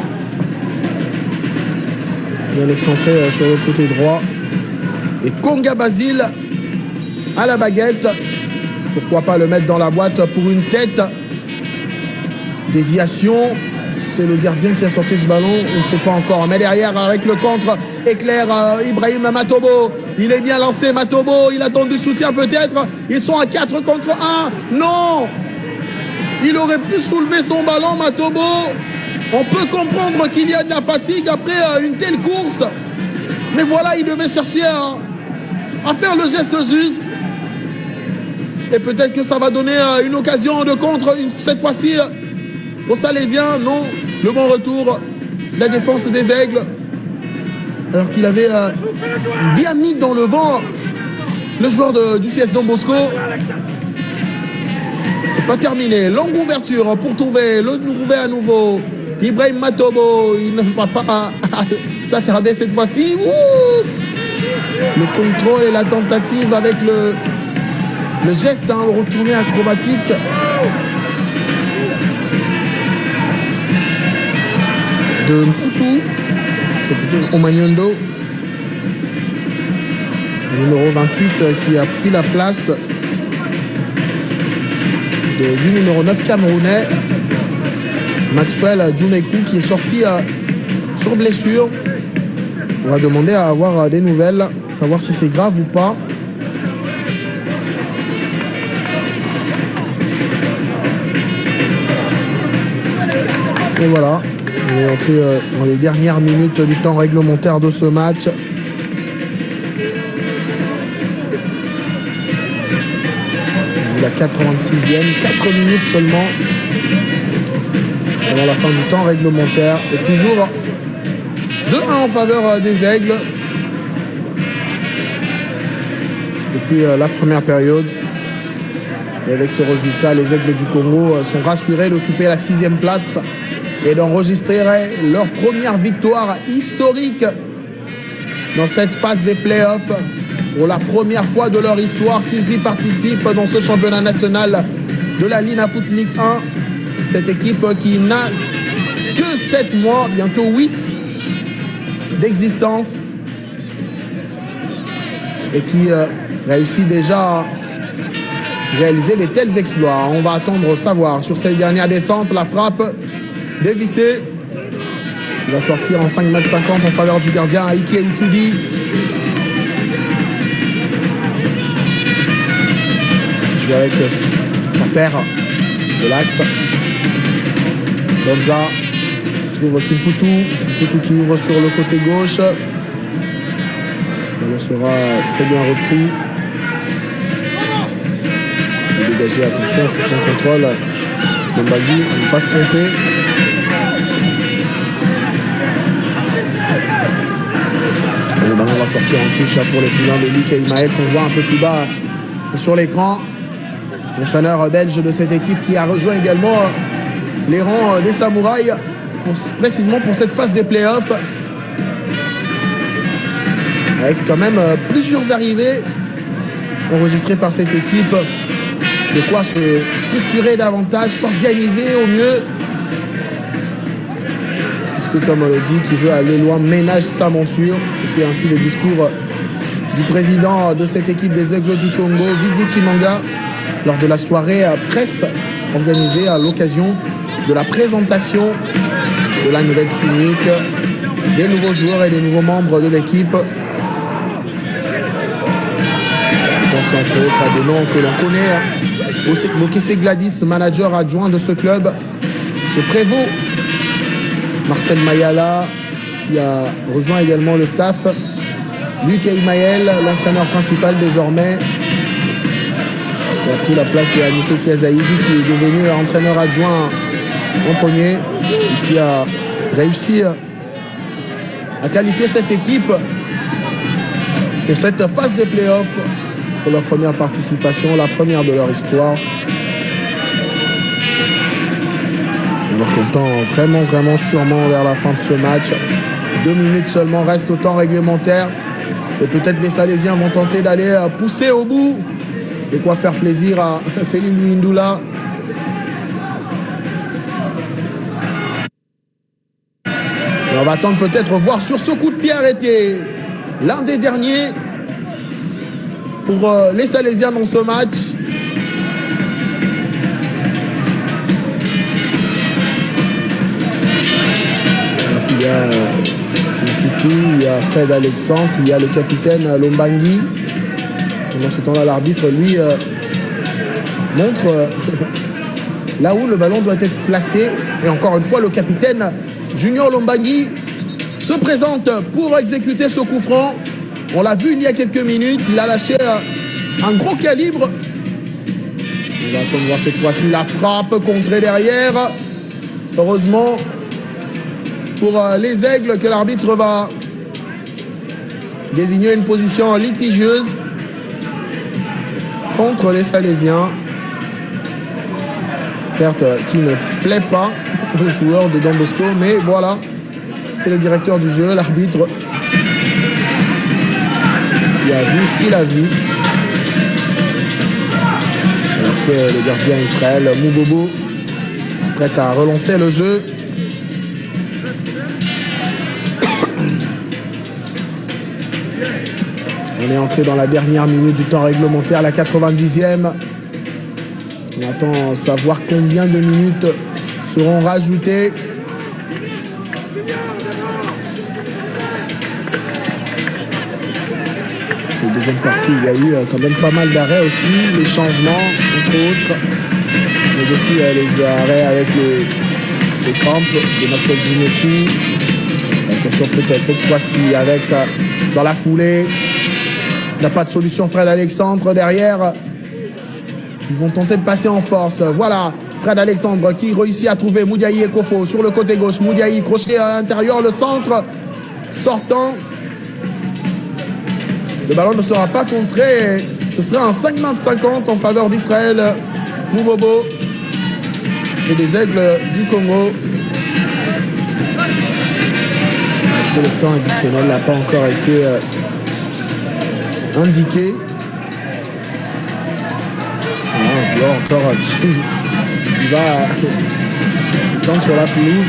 Bien excentré euh, sur le côté droit. Et Konga Basile à la baguette. Pourquoi pas le mettre dans la boîte pour une tête. Déviation. C'est le gardien qui a sorti ce ballon. On ne sait pas encore. Mais derrière, avec le contre, éclair euh, Ibrahim Matobo. Il est bien lancé, Matobo. Il attend du soutien peut-être. Ils sont à quatre contre un. Non! Il aurait pu soulever son ballon, Matobo. On peut comprendre qu'il y a de la fatigue après euh, une telle course. Mais voilà, il devait chercher à, à faire le geste juste. Et peut-être que ça va donner euh, une occasion de contre une, cette fois-ci euh, aux Salésiens. Non, le bon retour de la défense des Aigles. Alors qu'il avait euh, bien mis dans le vent le joueur de, du C S Don Bosco. C'est pas terminé. Longue ouverture pour trouver le trouver à nouveau. Ibrahim Matobo, il ne va pas s'attarder cette fois-ci. Le contrôle et la tentative avec le, le geste, hein, le retourné acrobatique. De Mputu, c'est plutôt Omanyondo, le numéro vingt-huit qui a pris la place de, du numéro neuf camerounais. Maxwell Djoumekou qui est sorti euh, sur blessure. On va demander à avoir euh, des nouvelles, savoir si c'est grave ou pas. Et voilà, on est entré euh, dans les dernières minutes du temps réglementaire de ce match. La quatre-vingt-sixième, quatre minutes seulement avant la fin du temps réglementaire. Et toujours deux un en faveur des Aigles depuis la première période. Et avec ce résultat, les Aigles du Congo sont rassurés d'occuper la sixième place et d'enregistrer leur première victoire historique dans cette phase des playoffs. Pour la première fois de leur histoire qu'ils y participent dans ce championnat national de la Lina Foot League un. Cette équipe qui n'a que sept mois, bientôt huit d'existence et qui euh, réussit déjà à réaliser de tels exploits. On va attendre savoir sur cette dernière descente. La frappe dévissée. Il va sortir en cinq mètres cinquante en faveur du gardien Ike Utibi. Qui joue avec sa paire de l'axe. Gonza trouve Kimputu. Kimputu qui ouvre sur le côté gauche. Le sera très bien repris. Il dégagé, attention sur son contrôle. Lombagui ne pas se tromper. Et le ballon va sortir en touche pour les poulains de Luc et Imaël qu'on voit un peu plus bas sur l'écran. L'entraîneur belge de cette équipe qui a rejoint également les rangs des Samouraïs, pour, précisément pour cette phase des playoffs. Avec quand même plusieurs arrivées enregistrées par cette équipe. De quoi se structurer davantage, s'organiser au mieux. Puisque comme on le dit, qui veut aller loin ménage sa monture. C'était ainsi le discours du président de cette équipe des Aigles du Congo, Vidi Chimanga, lors de la soirée presse organisée à l'occasion de la présentation de la nouvelle tunique, des nouveaux joueurs et des nouveaux membres de l'équipe. Je pense entre autres à des noms que l'on connaît. Mokese Gladys, manager adjoint de ce club, qui se prévaut. Marcel Mayala, qui a rejoint également le staff. Luc Eimael, l'entraîneur principal désormais, qui a pris la place de Anissé Kiazaïdi, qui est devenu entraîneur adjoint en premier, et qui a réussi à qualifier cette équipe pour cette phase des playoffs, pour leur première participation, la première de leur histoire. Alors qu'on tend vraiment, vraiment sûrement vers la fin de ce match. Deux minutes seulement restent au temps réglementaire. Et peut-être les Salésiens vont tenter d'aller pousser au bout. De quoi faire plaisir à Félix Luindula. Et on va attendre peut-être voir sur ce coup de pied arrêté. L'un des derniers pour les Salésiens dans ce match. Il y a Tinkitu, il y a Fred Alexandre, il y a le capitaine Lombangui. Pendant ce temps-là, l'arbitre, lui, euh, montre euh, là où le ballon doit être placé. Et encore une fois, le capitaine Junior Lombangui se présente pour exécuter ce coup franc. On l'a vu il y a quelques minutes, il a lâché euh, un gros calibre. On va attendre voir cette fois-ci la frappe contrée derrière. Heureusement pour euh, les Aigles que l'arbitre va désigner une position litigieuse contre les Salésiens. Certes, euh, qui ne plaît pas aux joueurs de Don Bosco, mais voilà, c'est le directeur du jeu, l'arbitre, qui a vu ce qu'il a vu. Alors que le gardien Israël Moubobo s'apprête à relancer le jeu. On est entré dans la dernière minute du temps réglementaire, la quatre-vingt-dixième. On attend savoir combien de minutes seront rajoutées. Cette deuxième partie, il y a eu quand même pas mal d'arrêts aussi, les changements, entre autres, mais aussi les arrêts avec les, les crampes de Maxwell Djinekou. Attention peut-être cette fois-ci avec, dans la foulée, il n'y a pas de solution, Fred Alexandre derrière. Ils vont tenter de passer en force. Voilà, Fred Alexandre qui réussit à trouver Moudiaï et Kofo sur le côté gauche. Moudiaï crochet à l'intérieur, le centre sortant. Le ballon ne sera pas contré. Ce sera un cinq mètres cinquante en faveur d'Israël Moubobo et des Aigles du Congo. Le temps additionnel n'a pas encore été euh, indiqué. Ah, là encore qui, qui va s'étendre sur la pelouse.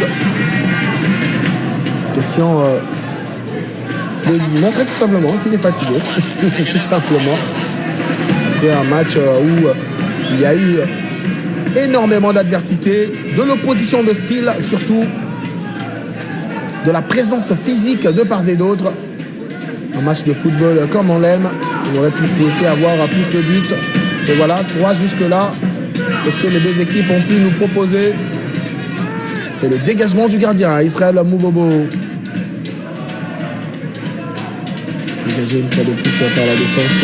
Question euh, de montrer tout simplement qu'il est fatigué. Tout simplement. Après un match euh, où euh, il y a eu énormément d'adversité, de l'opposition de style surtout, de la présence physique de part et d'autre. Un match de football comme on l'aime. On aurait pu souhaiter avoir plus de buts. Et voilà, trois jusque-là. C'est ce que les deux équipes ont pu nous proposer. Et le dégagement du gardien, Israël Moubobo. Dégagé une fois de plus par la défense.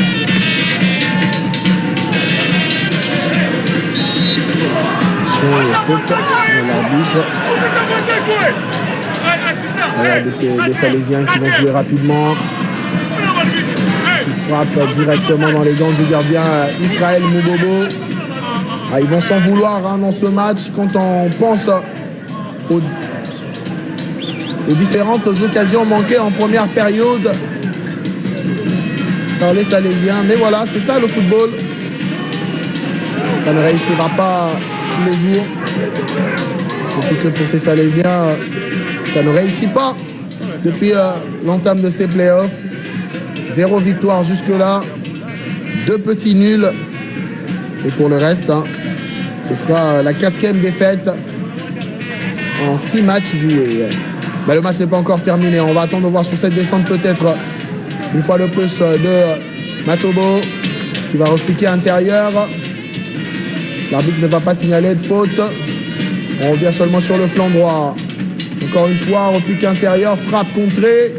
Attention, faute de l'arbitre. Voilà, des, des Salésiens qui vont jouer rapidement. Qui frappent directement dans les gants du gardien Israël Moubobo. Ah, ils vont s'en vouloir hein, dans ce match quand on pense aux, aux différentes occasions manquées en première période par les Salésiens. Mais voilà, c'est ça le football. Ça ne réussira pas tous les jours. Surtout que pour ces Salésiens, ça ne réussit pas depuis euh, l'entame de ces playoffs. Zéro victoire jusque-là. Deux petits nuls. Et pour le reste, hein, ce sera la quatrième défaite en six matchs joués. Ben, le match n'est pas encore terminé. On va attendre de voir sur cette descente peut-être une fois de plus de Matobo qui va repliquer intérieur. L'arbitre ne va pas signaler de faute. On revient seulement sur le flanc droit. Encore une fois, replique intérieur, frappe contrée.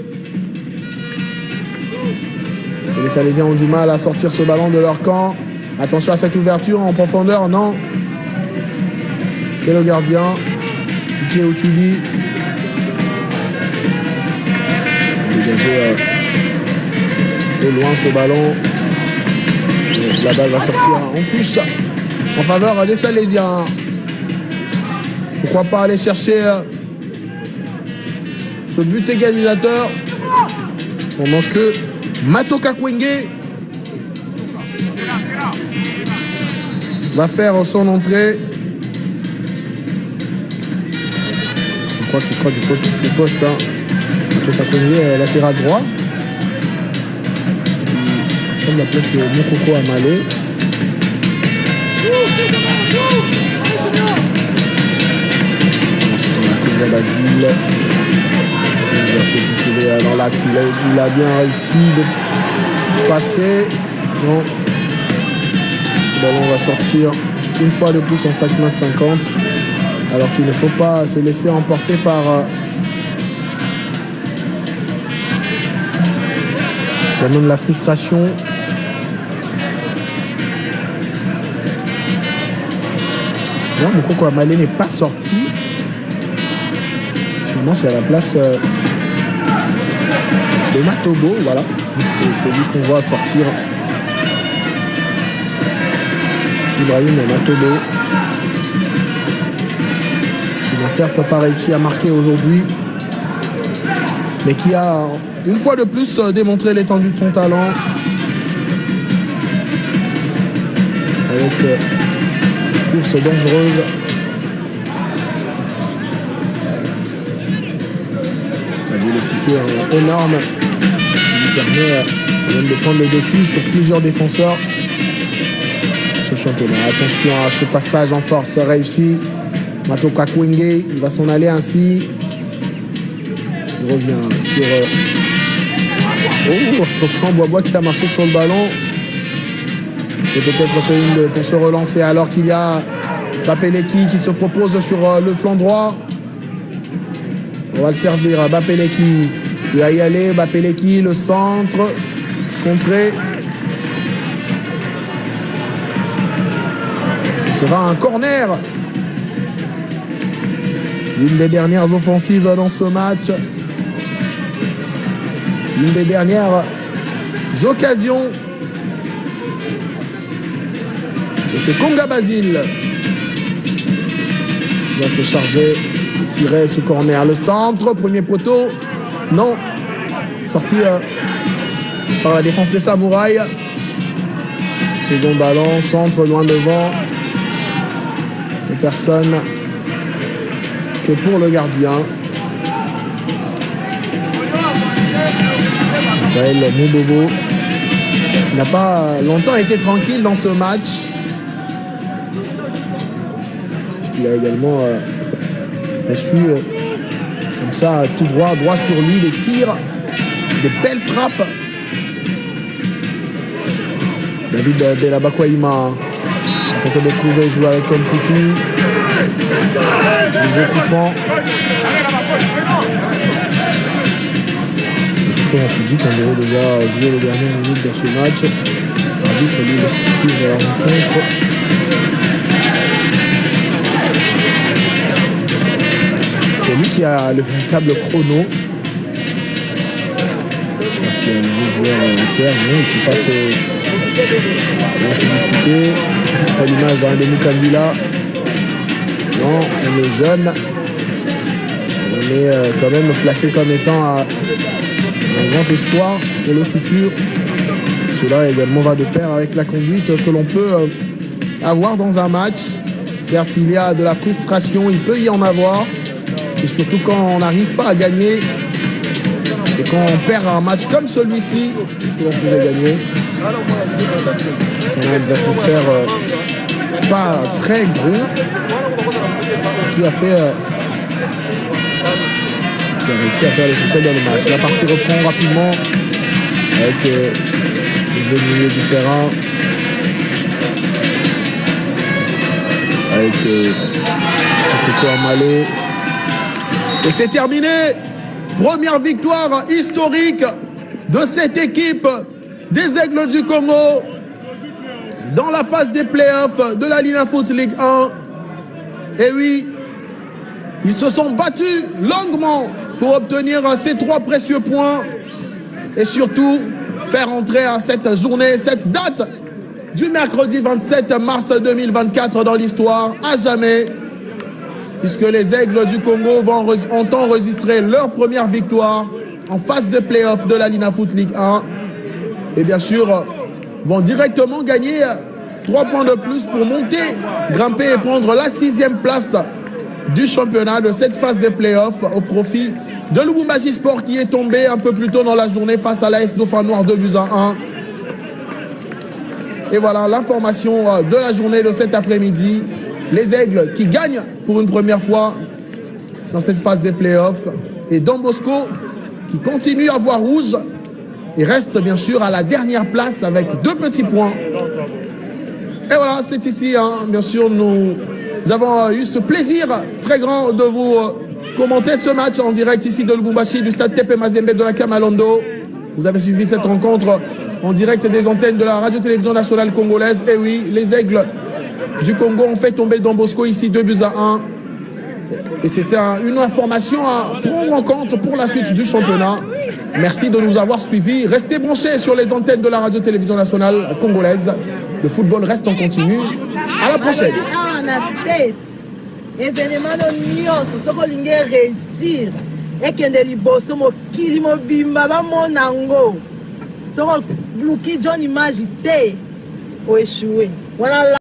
Et les Salésiens ont du mal à sortir ce ballon de leur camp. Attention à cette ouverture en profondeur, non. C'est le gardien, qui est Uchudi. Dégagé euh, au loin ce ballon. Et la balle va sortir en touche en faveur des Salésiens. Pourquoi pas aller chercher ce but égalisateur pendant que Mato Kakwenge va faire son entrée. Je crois que ce sera du poste. Du poste hein. Mato Kakwenge latéral droit. Comme la place de Mokoko Amale. Ensuite on a Kouza Basile. Dans l'axe, il, il a bien réussi de passer. Non. Le ballon va sortir une fois de plus en cinq mètres cinquante. Alors qu'il ne faut pas se laisser emporter par euh, quand même la frustration. Non, Mokoko Amale n'est pas sorti. Finalement, c'est à la place euh, de Matobo, voilà. C'est lui qu'on voit sortir. Ibrahim Matobo. Il n'a certes pas réussi à marquer aujourd'hui, mais qui a une fois de plus démontré l'étendue de son talent. Avec euh, une course dangereuse. Sa vélocité est énorme. Qui permet euh, même de prendre le dessus sur plusieurs défenseurs. Ce championnat. Attention à ce passage en force réussi. Mato Kakwenge, il va s'en aller ainsi. Il revient sur... Euh... Oh, attention, Bois-Bois qui a marché sur le ballon. Et peut-être celui pour se relancer alors qu'il y a Bapeleki qui se propose sur euh, le flanc droit. On va le servir. Bapeleki, il va y aller. Bapeleki, le centre. Contré. Ce sera un corner. Une des dernières offensives dans ce match. Une des dernières occasions. Et c'est Konga Basile qui va se charger, tirer ce corner. Le centre, premier poteau. Non. Sorti euh, par la défense des Samouraïs. Second ballon, centre loin devant. Et personne que pour le gardien. Israël Moubobo n'a pas longtemps été tranquille dans ce match. Puisqu'il a également euh, reçu euh, comme ça, tout droit, droit sur lui, des tirs, des belles frappes. David Belabakwaïma a tenté de trouver, jouer avec Kompoutou. Nouveau coup franc. On s'est dit qu'on devait déjà jouer les dernières minutes dans ce match. L'arbitre lui laisse suivre la rencontre. C'est lui qui a le véritable chrono. Il y a un nouveau joueur à terre, non, il ne sait pas se, comment se disputer. À l'image d'un de Mukandila. Non, on est jeune. On est euh, quand même placé comme étant à, un grand espoir pour le futur. Cela également va de pair avec la conduite que l'on peut euh, avoir dans un match. Certes, il y a de la frustration, il peut y en avoir. Et surtout quand on n'arrive pas à gagner. Et quand on perd un match comme celui-ci, que l'on pouvait gagner. C'est un adversaire euh, pas très gros. Qui a fait... Euh, qui a réussi à faire l'essentiel dans le match. La partie reprend rapidement avec euh, le milieu du terrain. Avec euh, Coco Amale. Et c'est terminé. Première victoire historique de cette équipe des Aigles du Congo dans la phase des playoffs de la Lina Foot League un. Et oui, ils se sont battus longuement pour obtenir ces trois précieux points et surtout faire entrer à cette journée, cette date du mercredi vingt-sept mars deux mille vingt-quatre dans l'histoire à jamais, puisque les Aigles du Congo vont, ont enregistré leur première victoire en phase de play-off de la Lina Foot Ligue un. Et bien sûr, vont directement gagner trois points de plus pour monter, grimper et prendre la sixième place du championnat de cette phase de play-off au profit de Lubumbashi Sport qui est tombé un peu plus tôt dans la journée face à l'A S Dauphin Noir deux buts à un. Et voilà l'information de la journée de cet après-midi. Les Aigles qui gagnent pour une première fois dans cette phase des playoffs. Et Don Bosco qui continue à voir rouge et reste bien sûr à la dernière place avec deux petits points. Et voilà, c'est ici, hein, bien sûr, nous avons eu ce plaisir très grand de vous commenter ce match en direct ici de Lubumbashi, du stade Tepe Mazembe de la Kamalondo. Vous avez suivi cette rencontre en direct des antennes de la radio-télévision nationale congolaise. Et oui, les Aigles du Congo ont fait tomber Don Bosco ici deux buts à un. Et c'était un, une information à prendre en compte pour la suite du championnat. Merci de nous avoir suivis. Restez branchés sur les antennes de la radio-télévision nationale congolaise. Le football reste en continu. À la prochaine. Événement nyonso soko linge réussir ekende liboso mokili mobimba bamona ngo soko luki John Image te o échouer. Voilà.